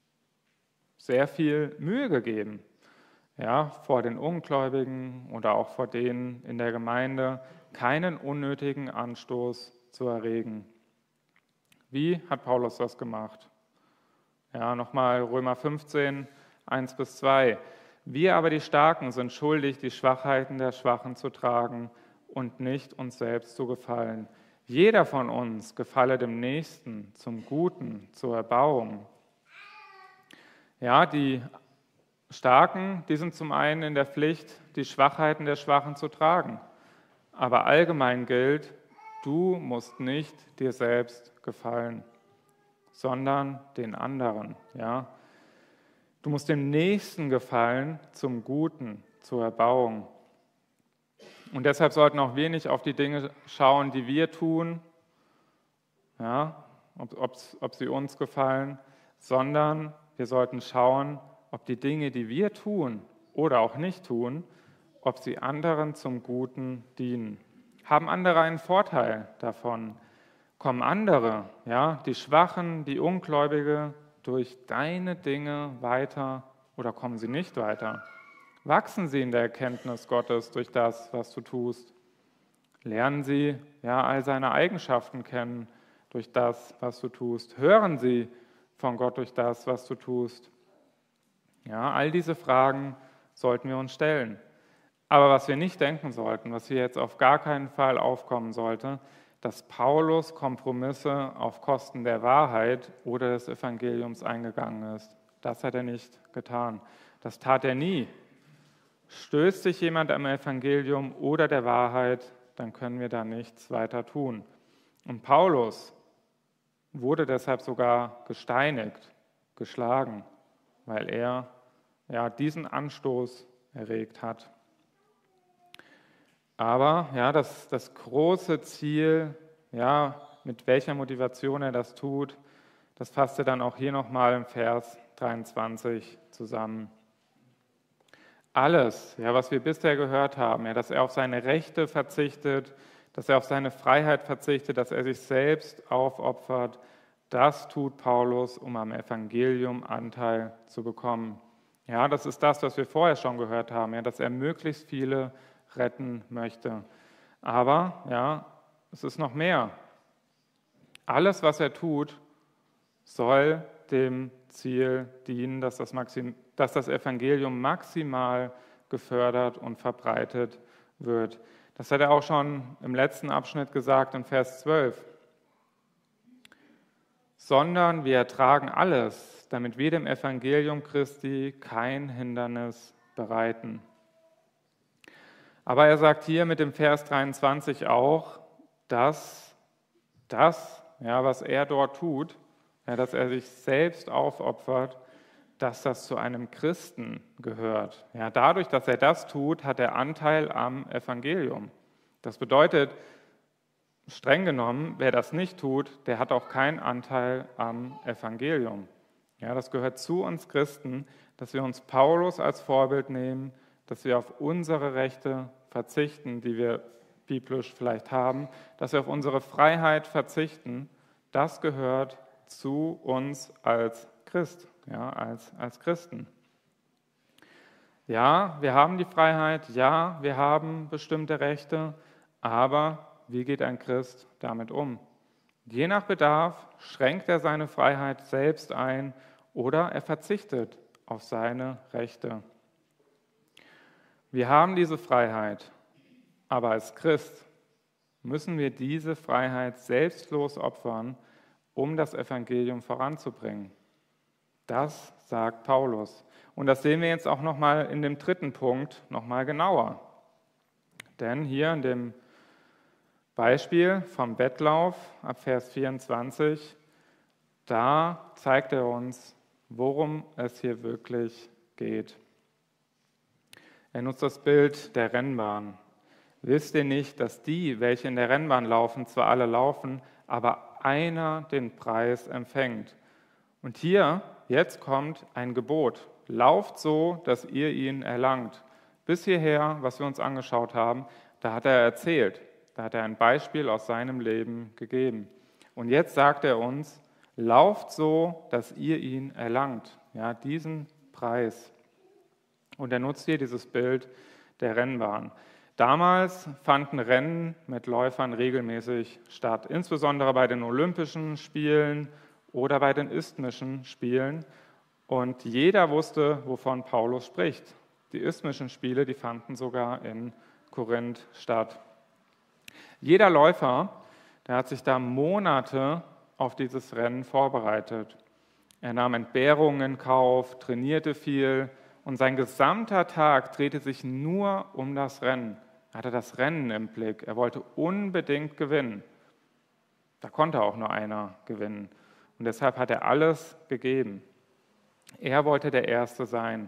sehr viel Mühe gegeben, ja, vor den Ungläubigen oder auch vor denen in der Gemeinde, keinen unnötigen Anstoß zu erregen. Wie hat Paulus das gemacht? Ja, nochmal Römer fünfzehn, eins bis zwei. Wir aber die Starken sind schuldig, die Schwachheiten der Schwachen zu tragen und nicht uns selbst zu gefallen. Jeder von uns gefalle dem Nächsten zum Guten, zur Erbauung. Ja, die Starken, die sind zum einen in der Pflicht, die Schwachheiten der Schwachen zu tragen. Aber allgemein gilt, du musst nicht dir selbst gefallen, sondern den anderen. Ja? Du musst dem Nächsten gefallen zum Guten, zur Erbauung. Und deshalb sollten auch wir nicht auf die Dinge schauen, die wir tun, ja, ob, ob, ob sie uns gefallen, sondern wir sollten schauen, ob die Dinge, die wir tun oder auch nicht tun, ob sie anderen zum Guten dienen. Haben andere einen Vorteil davon? Kommen andere, ja, die Schwachen, die Ungläubige, durch deine Dinge weiter oder kommen sie nicht weiter? Wachsen sie in der Erkenntnis Gottes durch das, was du tust? Lernen sie ja, all seine Eigenschaften kennen durch das, was du tust? Hören sie von Gott durch das, was du tust? Ja, all diese Fragen sollten wir uns stellen. Aber was wir nicht denken sollten, was hier jetzt auf gar keinen Fall aufkommen sollte, dass Paulus Kompromisse auf Kosten der Wahrheit oder des Evangeliums eingegangen ist. Das hat er nicht getan. Das tat er nie. Stößt sich jemand am Evangelium oder der Wahrheit, dann können wir da nichts weiter tun. Und Paulus wurde deshalb sogar gesteinigt, geschlagen, weil er ja, diesen Anstoß erregt hat. Aber ja, das, das große Ziel, ja, mit welcher Motivation er das tut, das fasst er dann auch hier nochmal im Vers dreiundzwanzig zusammen. Alles, ja, was wir bisher gehört haben, ja, dass er auf seine Rechte verzichtet, dass er auf seine Freiheit verzichtet, dass er sich selbst aufopfert, das tut Paulus, um am Evangelium Anteil zu bekommen. Ja, das ist das, was wir vorher schon gehört haben, ja, dass er möglichst viele retten möchte. Aber ja, es ist noch mehr. Alles, was er tut, soll dem Ziel dienen, dass das, Maxim, dass das Evangelium maximal gefördert und verbreitet wird. Das hat er auch schon im letzten Abschnitt gesagt, in Vers zwölf. Sondern wir ertragen alles, damit wir dem Evangelium Christi kein Hindernis bereiten. Aber er sagt hier mit dem Vers dreiundzwanzig auch, dass das, ja, was er dort tut, ja, dass er sich selbst aufopfert, dass das zu einem Christen gehört. Ja, dadurch, dass er das tut, hat er Anteil am Evangelium. Das bedeutet, streng genommen, wer das nicht tut, der hat auch keinen Anteil am Evangelium. Ja, das gehört zu uns Christen, dass wir uns Paulus als Vorbild nehmen, dass wir auf unsere Rechte verzichten, die wir biblisch vielleicht haben, dass wir auf unsere Freiheit verzichten. Das gehört zu uns als Christ, ja, als, als Christen. Ja, wir haben die Freiheit, ja, wir haben bestimmte Rechte, aber wie geht ein Christ damit um? Je nach Bedarf schränkt er seine Freiheit selbst ein oder er verzichtet auf seine Rechte. Wir haben diese Freiheit, aber als Christ müssen wir diese Freiheit selbstlos opfern, um das Evangelium voranzubringen. Das sagt Paulus. Und das sehen wir jetzt auch nochmal in dem dritten Punkt nochmal genauer. Denn hier in dem Beispiel vom Wettlauf ab Vers vierundzwanzig, da zeigt er uns, worum es hier wirklich geht. Er nutzt das Bild der Rennbahn. Wisst ihr nicht, dass die, welche in der Rennbahn laufen, zwar alle laufen, aber einer den Preis empfängt? Und hier, jetzt kommt ein Gebot. lauft so, dass ihr ihn erlangt. Bis hierher, was wir uns angeschaut haben, da hat er erzählt, da hat er ein Beispiel aus seinem Leben gegeben. Und jetzt sagt er uns, lauft so, dass ihr ihn erlangt, ja, diesen Preis. Und er nutzt hier dieses Bild der Rennbahn. Damals fanden Rennen mit Läufern regelmäßig statt, insbesondere bei den Olympischen Spielen oder bei den Isthmischen Spielen. Und jeder wusste, wovon Paulus spricht. Die Isthmischen Spiele, die fanden sogar in Korinth statt. Jeder Läufer, der hat sich da Monate auf dieses Rennen vorbereitet. Er nahm Entbehrungen in Kauf, trainierte viel und sein gesamter Tag drehte sich nur um das Rennen. Er hatte das Rennen im Blick. Er wollte unbedingt gewinnen. Da konnte auch nur einer gewinnen. Und deshalb hat er alles gegeben. Er wollte der Erste sein.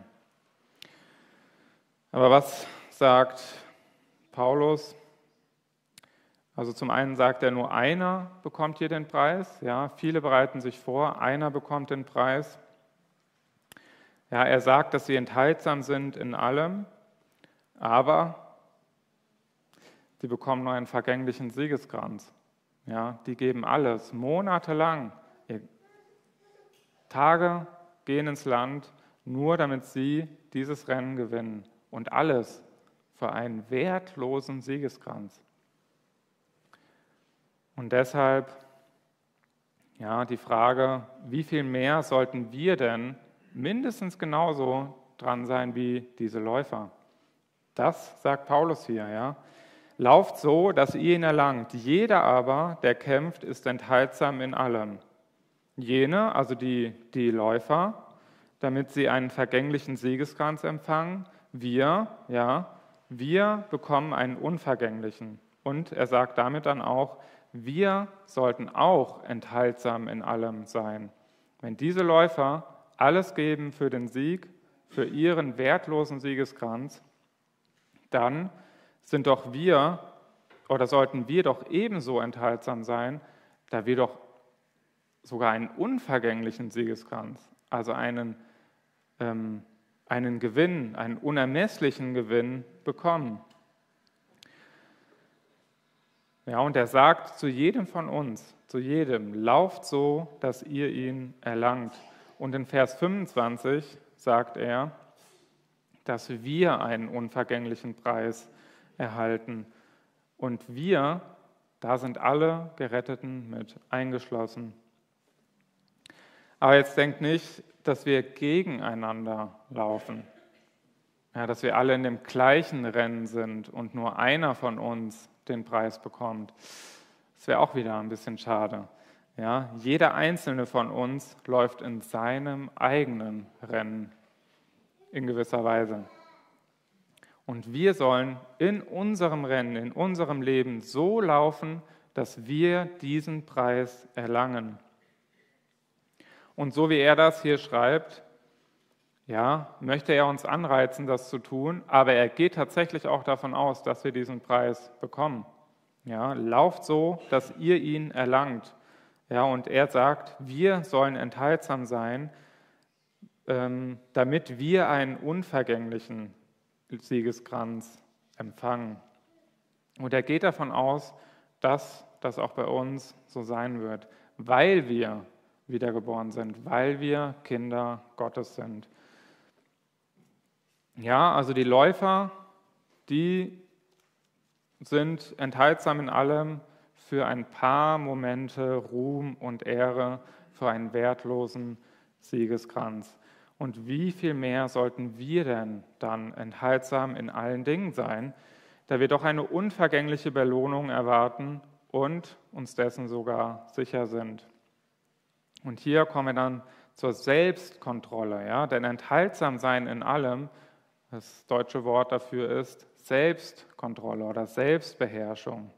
Aber was sagt Paulus? Also zum einen sagt er, nur einer bekommt hier den Preis. Ja, viele bereiten sich vor, einer bekommt den Preis. Ja, er sagt, dass sie enthaltsam sind in allem, aber sie bekommen nur einen vergänglichen Siegeskranz. Ja, die geben alles, monatelang. Tage gehen ins Land, nur damit sie dieses Rennen gewinnen. Und alles für einen wertlosen Siegeskranz. Und deshalb, ja, die Frage, wie viel mehr sollten wir denn mindestens genauso dran sein wie diese Läufer? Das sagt Paulus hier, ja. Lauft so, dass ihr ihn erlangt. Jeder aber, der kämpft, ist enthaltsam in allem. Jene, also die, die Läufer, damit sie einen vergänglichen Siegeskranz empfangen. Wir, ja, wir bekommen einen unvergänglichen. Und er sagt damit dann auch, wir sollten auch enthaltsam in allem sein. Wenn diese Läufer alles geben für den Sieg, für ihren wertlosen Siegeskranz, dann sind doch wir, oder sollten wir doch ebenso enthaltsam sein, da wir doch sogar einen unvergänglichen Siegeskranz, also einen, ähm, einen Gewinn, einen unermesslichen Gewinn bekommen. Ja, und er sagt zu jedem von uns, zu jedem, lauft so, dass ihr ihn erlangt. Und in Vers fünfundzwanzig sagt er, dass wir einen unvergänglichen Preis erhalten. Und wir, da sind alle Geretteten mit eingeschlossen. Aber jetzt denkt nicht, dass wir gegeneinander laufen, ja, dass wir alle in dem gleichen Rennen sind und nur einer von uns den Preis bekommt. Das wäre auch wieder ein bisschen schade. Ja, jeder einzelne von uns läuft in seinem eigenen Rennen in gewisser Weise. Und wir sollen in unserem Rennen, in unserem Leben so laufen, dass wir diesen Preis erlangen. Und so wie er das hier schreibt, ja, möchte er uns anreizen, das zu tun, aber er geht tatsächlich auch davon aus, dass wir diesen Preis bekommen. Ja, lauft so, dass ihr ihn erlangt. Ja, und er sagt, wir sollen enthaltsam sein, ähm, damit wir einen unvergänglichen Siegeskranz empfangen. Und er geht davon aus, dass das auch bei uns so sein wird, weil wir wiedergeboren sind, weil wir Kinder Gottes sind. Ja, also die Läufer, die sind enthaltsam in allem für ein paar Momente Ruhm und Ehre, für einen wertlosen Siegeskranz. Und wie viel mehr sollten wir denn dann enthaltsam in allen Dingen sein, da wir doch eine unvergängliche Belohnung erwarten und uns dessen sogar sicher sind. Und hier kommen wir dann zur Selbstkontrolle, ja? Denn enthaltsam sein in allem, das deutsche Wort dafür ist Selbstkontrolle oder Selbstbeherrschung.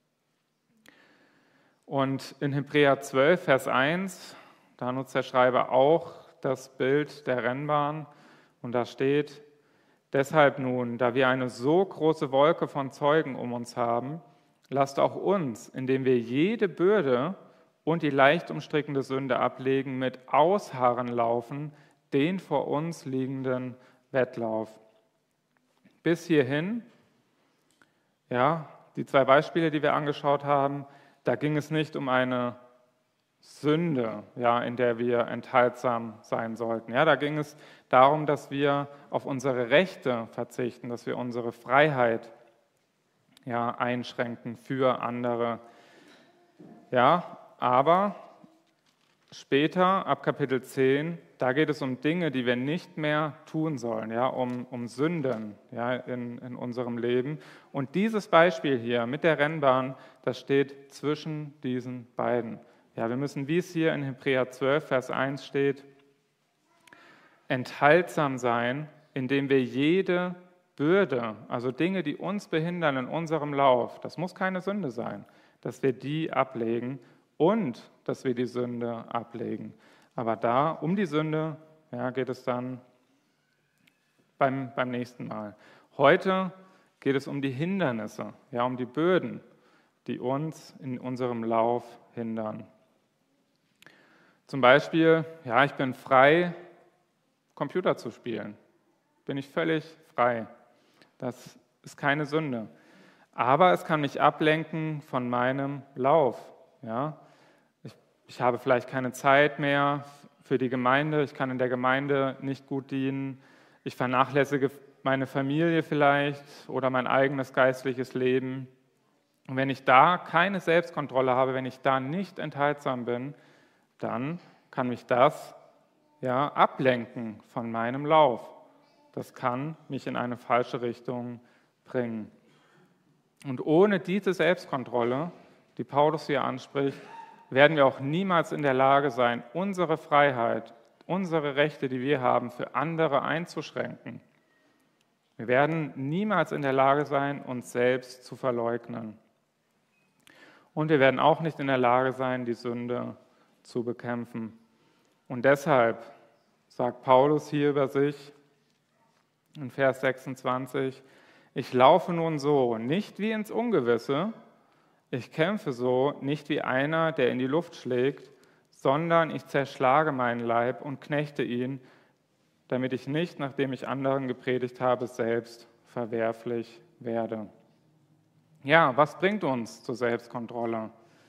Und in Hebräer zwölf, Vers eins, da nutzt der Schreiber auch das Bild der Rennbahn und da steht, deshalb nun, da wir eine so große Wolke von Zeugen um uns haben, lasst auch uns, indem wir jede Bürde und die leicht umstrickende Sünde ablegen, mit Ausharren laufen, den vor uns liegenden Wettlauf. Bis hierhin, ja, die zwei Beispiele, die wir angeschaut haben, da ging es nicht um eine Sünde, ja, in der wir enthaltsam sein sollten. Ja, da ging es darum, dass wir auf unsere Rechte verzichten, dass wir unsere Freiheit ja, einschränken für andere. Ja, aber später, ab Kapitel zehn, da geht es um Dinge, die wir nicht mehr tun sollen, ja, um, um Sünden ja, in, in unserem Leben. Und dieses Beispiel hier mit der Rennbahn, das steht zwischen diesen beiden. Ja, wir müssen, wie es hier in Hebräer zwölf, Vers eins steht, enthaltsam sein, indem wir jede Bürde, also Dinge, die uns behindern in unserem Lauf, das muss keine Sünde sein, dass wir die ablegen und dass wir die Sünde ablegen. Aber da, um die Sünde, ja, geht es dann beim, beim nächsten Mal. Heute geht es um die Hindernisse, ja, um die Bürden, die uns in unserem Lauf hindern. Zum Beispiel, ja, ich bin frei, Computer zu spielen. Bin ich völlig frei. Das ist keine Sünde. Aber es kann mich ablenken von meinem Lauf. Ja? Ich, ich habe vielleicht keine Zeit mehr für die Gemeinde. Ich kann in der Gemeinde nicht gut dienen. Ich vernachlässige meine Familie vielleicht oder mein eigenes geistliches Leben. Und wenn ich da keine Selbstkontrolle habe, wenn ich da nicht enthaltsam bin, dann kann mich das ja, ablenken von meinem Lauf. Das kann mich in eine falsche Richtung bringen. Und ohne diese Selbstkontrolle, die Paulus hier anspricht, werden wir auch niemals in der Lage sein, unsere Freiheit, unsere Rechte, die wir haben, für andere einzuschränken. Wir werden niemals in der Lage sein, uns selbst zu verleugnen. Und wir werden auch nicht in der Lage sein, die Sünde zu bekämpfen. Und deshalb sagt Paulus hier über sich in Vers sechsundzwanzig, ich laufe nun so, nicht wie ins Ungewisse, ich kämpfe so, nicht wie einer, der in die Luft schlägt, sondern ich zerschlage meinen Leib und knechte ihn, damit ich nicht, nachdem ich anderen gepredigt habe, selbst verwerflich werde. Ja, was bringt uns zur Selbstkontrolle?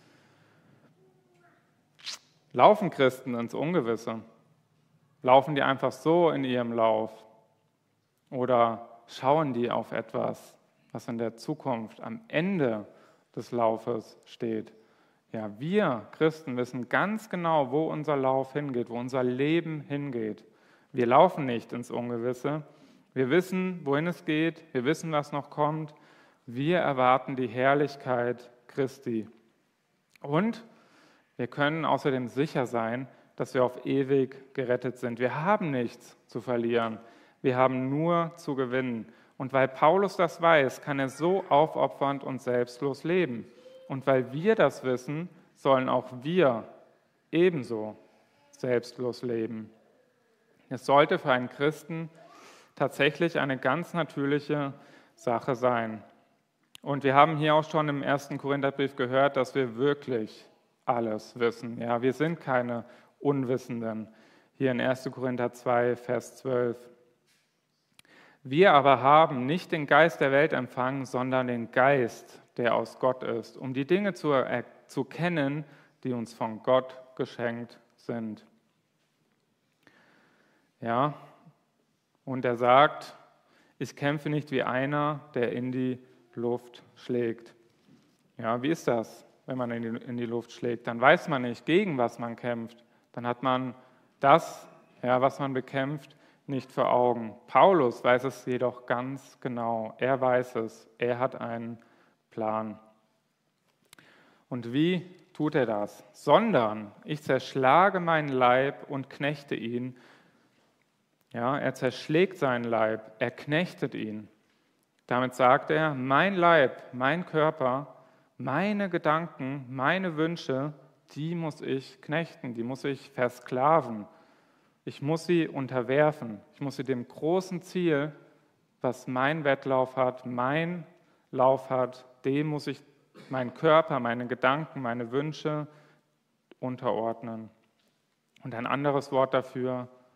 Laufen Christen ins Ungewisse? Laufen die einfach so in ihrem Lauf? Oder schauen die auf etwas, was in der Zukunft am Ende des Laufes steht? Ja, wir Christen wissen ganz genau, wo unser Lauf hingeht, wo unser Leben hingeht. Wir laufen nicht ins Ungewisse. Wir wissen, wohin es geht. Wir wissen, was noch kommt. Wir erwarten die Herrlichkeit Christi. Und wir können außerdem sicher sein, dass wir auf ewig gerettet sind. Wir haben nichts zu verlieren. Wir haben nur zu gewinnen. Und weil Paulus das weiß, kann er so aufopfernd und selbstlos leben. Und weil wir das wissen, sollen auch wir ebenso selbstlos leben. Es sollte für einen Christen tatsächlich eine ganz natürliche Sache sein. Und wir haben hier auch schon im ersten Korintherbrief gehört, dass wir wirklich alles wissen. Ja, wir sind keine Unwissenden. Hier in ersten Korinther zwei, Vers zwölf. Wir aber haben nicht den Geist der Welt empfangen, sondern den Geist, der aus Gott ist, um die Dinge zu, er, zu kennen, die uns von Gott geschenkt sind. Ja, und er sagt, ich kämpfe nicht wie einer, der in die Luft schlägt. Ja, wie ist das, wenn man in die, in die Luft schlägt? Dann weiß man nicht, gegen was man kämpft. Dann hat man das, ja, was man bekämpft, nicht vor Augen. Paulus weiß es jedoch ganz genau. Er weiß es. Er hat einen Plan. Und wie tut er das? Sondern ich zerschlage meinen Leib und knechte ihn. Ja, er zerschlägt seinen Leib, er knechtet ihn. Damit sagt er, mein Leib, mein Körper, meine Gedanken, meine Wünsche, die muss ich knechten, die muss ich versklaven. Ich muss sie unterwerfen. Ich muss sie dem großen Ziel, was mein Wettlauf hat, mein Lauf hat, dem muss ich meinen Körper, meine Gedanken, meine Wünsche unterordnen. Und ein anderes Wort dafür,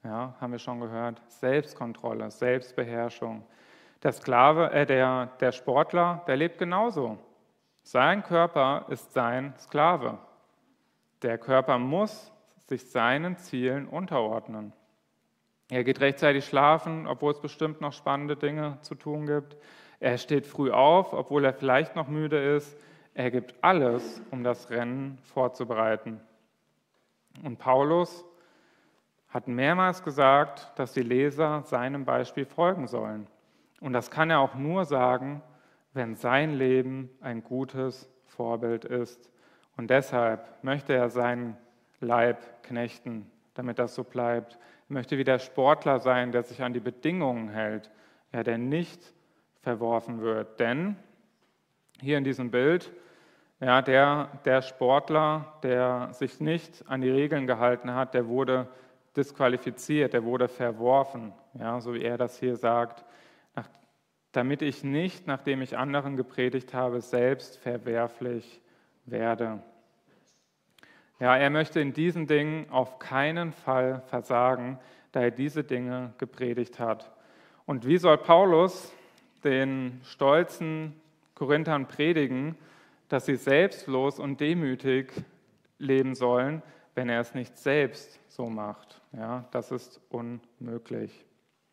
Ja, haben wir schon gehört. Selbstkontrolle, Selbstbeherrschung. Der Sklave, äh, der, der Sportler, der lebt genauso. Sein Körper ist sein Sklave. Der Körper muss sich seinen Zielen unterordnen. Er geht rechtzeitig schlafen, obwohl es bestimmt noch spannende Dinge zu tun gibt. Er steht früh auf, obwohl er vielleicht noch müde ist. Er gibt alles, um das Rennen vorzubereiten. Und Paulus hat mehrmals gesagt, dass die Leser seinem Beispiel folgen sollen. Und das kann er auch nur sagen, wenn sein Leben ein gutes Vorbild ist. Und deshalb möchte er seinen Leib knechten, damit das so bleibt. Er möchte wie der Sportler sein, der sich an die Bedingungen hält, ja, der nicht verworfen wird. Denn hier in diesem Bild, ja, der, der Sportler, der sich nicht an die Regeln gehalten hat, der wurde disqualifiziert, der wurde verworfen, ja, so wie er das hier sagt, nach, damit ich nicht, nachdem ich anderen gepredigt habe, selbst verwerflich werde. Ja, er möchte in diesen Dingen auf keinen Fall versagen, da er diese Dinge gepredigt hat. Und wie soll Paulus den stolzen Korinthern predigen, dass sie selbstlos und demütig leben sollen, wenn er es nicht selbst so macht? Ja, das ist unmöglich.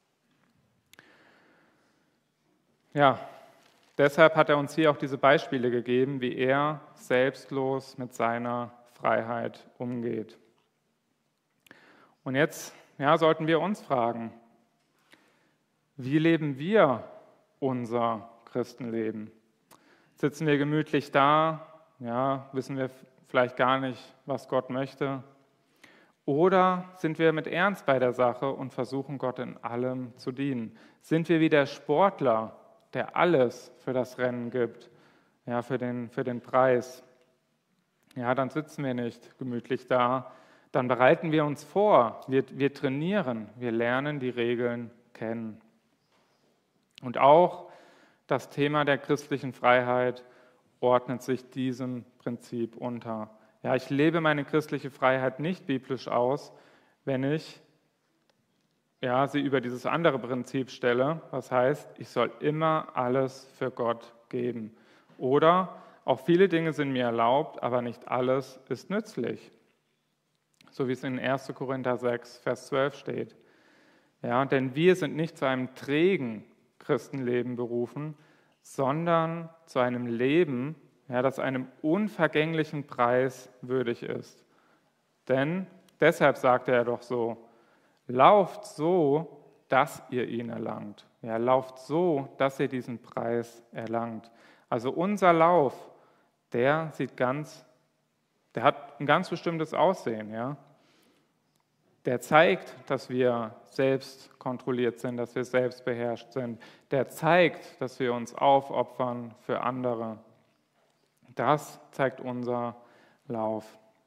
Ja, deshalb hat er uns hier auch diese Beispiele gegeben, wie er selbstlos mit seiner Freiheit umgeht. Und jetzt ja, sollten wir uns fragen, wie leben wir unser Christenleben? Sitzen wir gemütlich da, ja, wissen wir vielleicht gar nicht, was Gott möchte? Oder sind wir mit Ernst bei der Sache und versuchen, Gott in allem zu dienen? Sind wir wie der Sportler, der alles für das Rennen gibt, ja, für den, für den Preis? Ja, dann sitzen wir nicht gemütlich da, dann bereiten wir uns vor, wir, wir trainieren, wir lernen die Regeln kennen. Und auch das Thema der christlichen Freiheit ordnet sich diesem Prinzip unter. Ja, ich lebe meine christliche Freiheit nicht biblisch aus, wenn ich ja, sie über dieses andere Prinzip stelle, was heißt, ich soll immer alles für Gott geben. Oder auch viele Dinge sind mir erlaubt, aber nicht alles ist nützlich. So wie es in erster Korinther sechs, Vers zwölf steht. Ja, denn wir sind nicht zu einem trägen Christenleben berufen, sondern zu einem Leben, ja, das einem unvergänglichen Preis würdig ist. Denn deshalb sagte er doch so, lauft so, dass ihr ihn erlangt. Ja, lauft so, dass ihr diesen Preis erlangt. Also unser Lauf, der sieht ganz, der hat ein ganz bestimmtes Aussehen, ja. Der zeigt, dass wir selbst kontrolliert sind, dass wir selbst beherrscht sind. Der zeigt, dass wir uns aufopfern für andere. Das zeigt unser Lauf.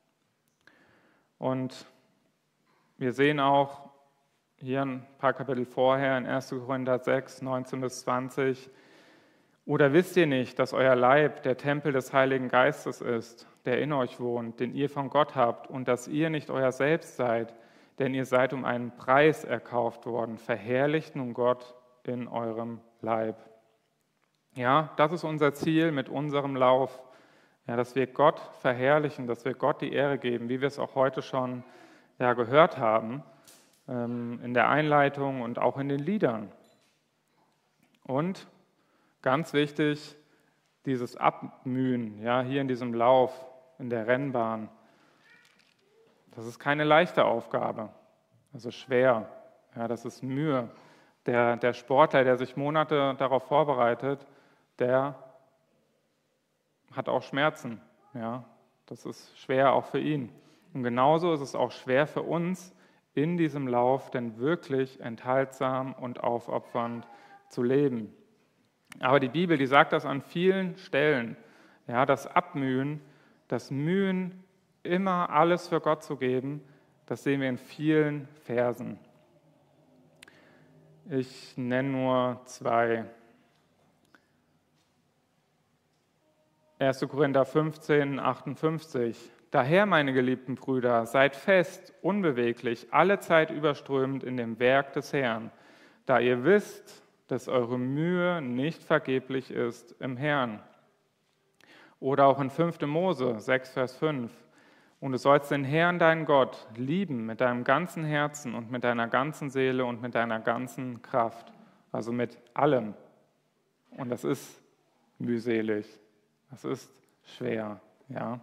Und wir sehen auch hier ein paar Kapitel vorher in erster Korinther sechs, neunzehn bis zwanzig, oder wisst ihr nicht, dass euer Leib der Tempel des Heiligen Geistes ist, der in euch wohnt, den ihr von Gott habt, und dass ihr nicht euer Selbst seid, denn ihr seid um einen Preis erkauft worden. Verherrlicht nun Gott in eurem Leib. Ja, das ist unser Ziel mit unserem Lauf, ja, dass wir Gott verherrlichen, dass wir Gott die Ehre geben, wie wir es auch heute schon ja, gehört haben, ähm, in der Einleitung und auch in den Liedern. Und ganz wichtig, dieses Abmühen, ja, hier in diesem Lauf, in der Rennbahn, das ist keine leichte Aufgabe, also schwer, ja, das ist Mühe. Der, der Sportler, der sich Monate darauf vorbereitet, der hat auch Schmerzen, ja, das ist schwer auch für ihn. Und genauso ist es auch schwer für uns, in diesem Lauf denn wirklich enthaltsam und aufopfernd zu leben. Aber die Bibel, die sagt das an vielen Stellen, ja, das Abmühen, das Mühen, immer alles für Gott zu geben, das sehen wir in vielen Versen. Ich nenne nur zwei. erster Korinther fünfzehn, achtundfünfzig. Daher, meine geliebten Brüder, seid fest, unbeweglich, alle Zeit überströmend in dem Werk des Herrn, da ihr wisst, dass eure Mühe nicht vergeblich ist im Herrn. Oder auch in fünfter Mose sechs, Vers fünf. Und du sollst den Herrn, deinen Gott, lieben mit deinem ganzen Herzen und mit deiner ganzen Seele und mit deiner ganzen Kraft. Also mit allem. Und das ist mühselig. Das ist schwer, ja.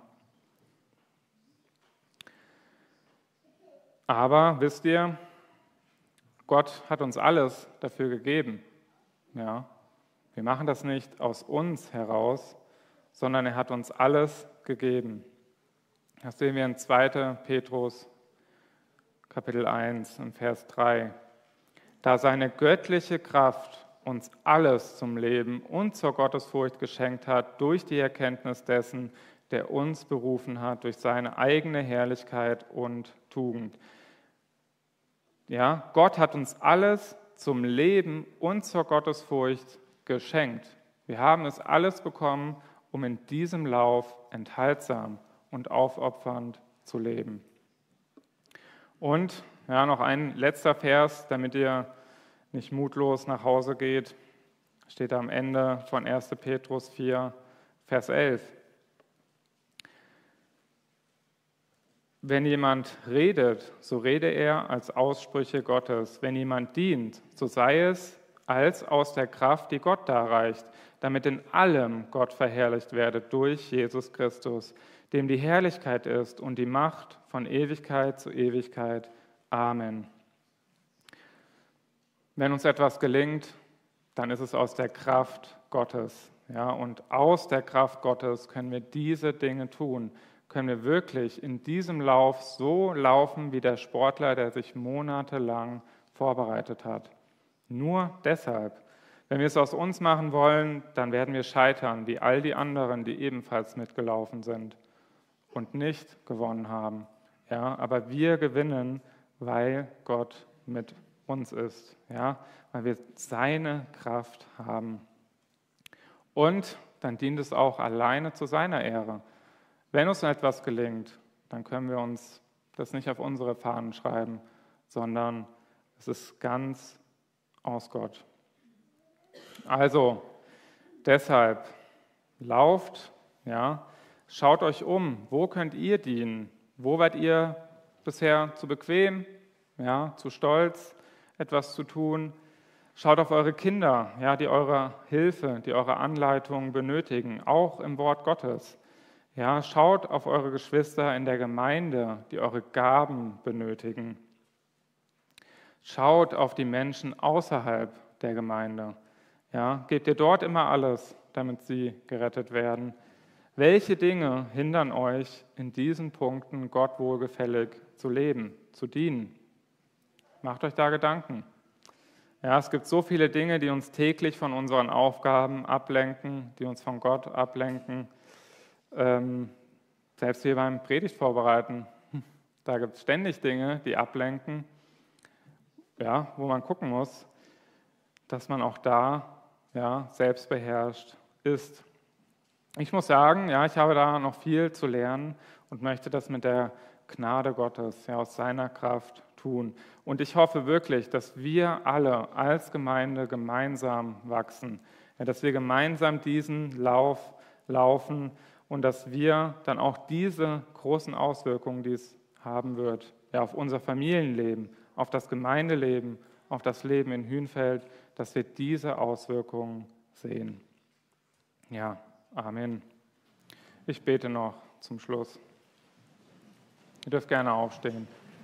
Aber wisst ihr, Gott hat uns alles dafür gegeben. Ja. Wir machen das nicht aus uns heraus, sondern er hat uns alles gegeben. Das sehen wir in zweiter Petrus Kapitel eins, in Vers drei. Da seine göttliche Kraft uns alles zum Leben und zur Gottesfurcht geschenkt hat, durch die Erkenntnis dessen, der uns berufen hat, durch seine eigene Herrlichkeit und Tugend. Ja, Gott hat uns alles zum Leben und zur Gottesfurcht geschenkt. Wir haben es alles bekommen, um in diesem Lauf enthaltsam und aufopfernd zu leben. Und ja, noch ein letzter Vers, damit ihr nicht mutlos nach Hause geht, steht am Ende von erster Petrus vier, Vers elf. Wenn jemand redet, so rede er als Aussprüche Gottes. Wenn jemand dient, so sei es als aus der Kraft, die Gott darreicht, damit in allem Gott verherrlicht werde durch Jesus Christus, dem die Herrlichkeit ist und die Macht von Ewigkeit zu Ewigkeit. Amen. Wenn uns etwas gelingt, dann ist es aus der Kraft Gottes. Ja, und aus der Kraft Gottes können wir diese Dinge tun. Können wir wirklich in diesem Lauf so laufen wie der Sportler, der sich monatelang vorbereitet hat. Nur deshalb. Wenn wir es aus uns machen wollen, dann werden wir scheitern, wie all die anderen, die ebenfalls mitgelaufen sind und nicht gewonnen haben. Ja, aber wir gewinnen, weil Gott mit uns ist, ja, weil wir seine Kraft haben. Und dann dient es auch alleine zu seiner Ehre. Wenn uns etwas gelingt, dann können wir uns das nicht auf unsere Fahnen schreiben, sondern es ist ganz aus Gott. Also, deshalb, lauft, ja, schaut euch um, wo könnt ihr dienen? Wo wart ihr bisher zu bequem, ja, zu stolz, etwas zu tun? Schaut auf eure Kinder, ja, die eure Hilfe, die eure Anleitung benötigen, auch im Wort Gottes. Ja, schaut auf eure Geschwister in der Gemeinde, die eure Gaben benötigen. Schaut auf die Menschen außerhalb der Gemeinde. Ja, gebt ihr dort immer alles, damit sie gerettet werden. Welche Dinge hindern euch, in diesen Punkten Gott wohlgefällig zu leben, zu dienen? Macht euch da Gedanken. Ja, es gibt so viele Dinge, die uns täglich von unseren Aufgaben ablenken, die uns von Gott ablenken. Ähm, selbst hier beim Predigt vorbereiten, da gibt es ständig Dinge, die ablenken, ja, wo man gucken muss, dass man auch da ja, selbstbeherrscht ist. Ich muss sagen, ja, ich habe da noch viel zu lernen und möchte das mit der Gnade Gottes, ja, aus seiner Kraft tun. Und ich hoffe wirklich, dass wir alle als Gemeinde gemeinsam wachsen, ja, dass wir gemeinsam diesen Lauf laufen und dass wir dann auch diese großen Auswirkungen, die es haben wird, ja, auf unser Familienleben, auf das Gemeindeleben, auf das Leben in Hünfeld, dass wir diese Auswirkungen sehen. Ja, Amen. Ich bete noch zum Schluss. Ihr dürft gerne aufstehen.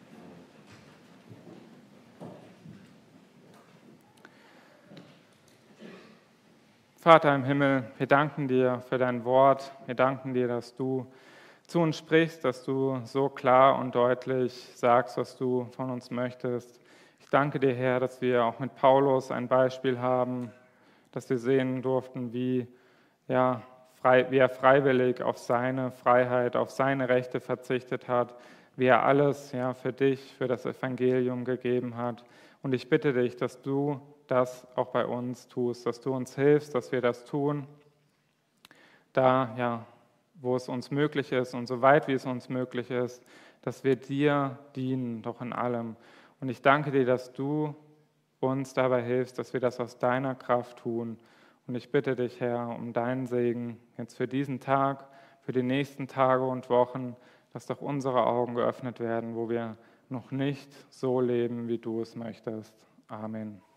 Vater im Himmel, wir danken dir für dein Wort. Wir danken dir, dass du zu uns sprichst, dass du so klar und deutlich sagst, was du von uns möchtest. Ich danke dir, Herr, dass wir auch mit Paulus ein Beispiel haben, dass wir sehen durften, wie, ja, frei, wie er freiwillig auf seine Freiheit, auf seine Rechte verzichtet hat, wie er alles, ja, für dich, für das Evangelium gegeben hat. Und ich bitte dich, dass du das auch bei uns tust, dass du uns hilfst, dass wir das tun, da ja wo es uns möglich ist und so weit, wie es uns möglich ist, dass wir dir dienen, doch in allem. Und ich danke dir, dass du uns dabei hilfst, dass wir das aus deiner Kraft tun. Und ich bitte dich, Herr, um deinen Segen jetzt für diesen Tag, für die nächsten Tage und Wochen, dass doch unsere Augen geöffnet werden, wo wir noch nicht so leben, wie du es möchtest. Amen.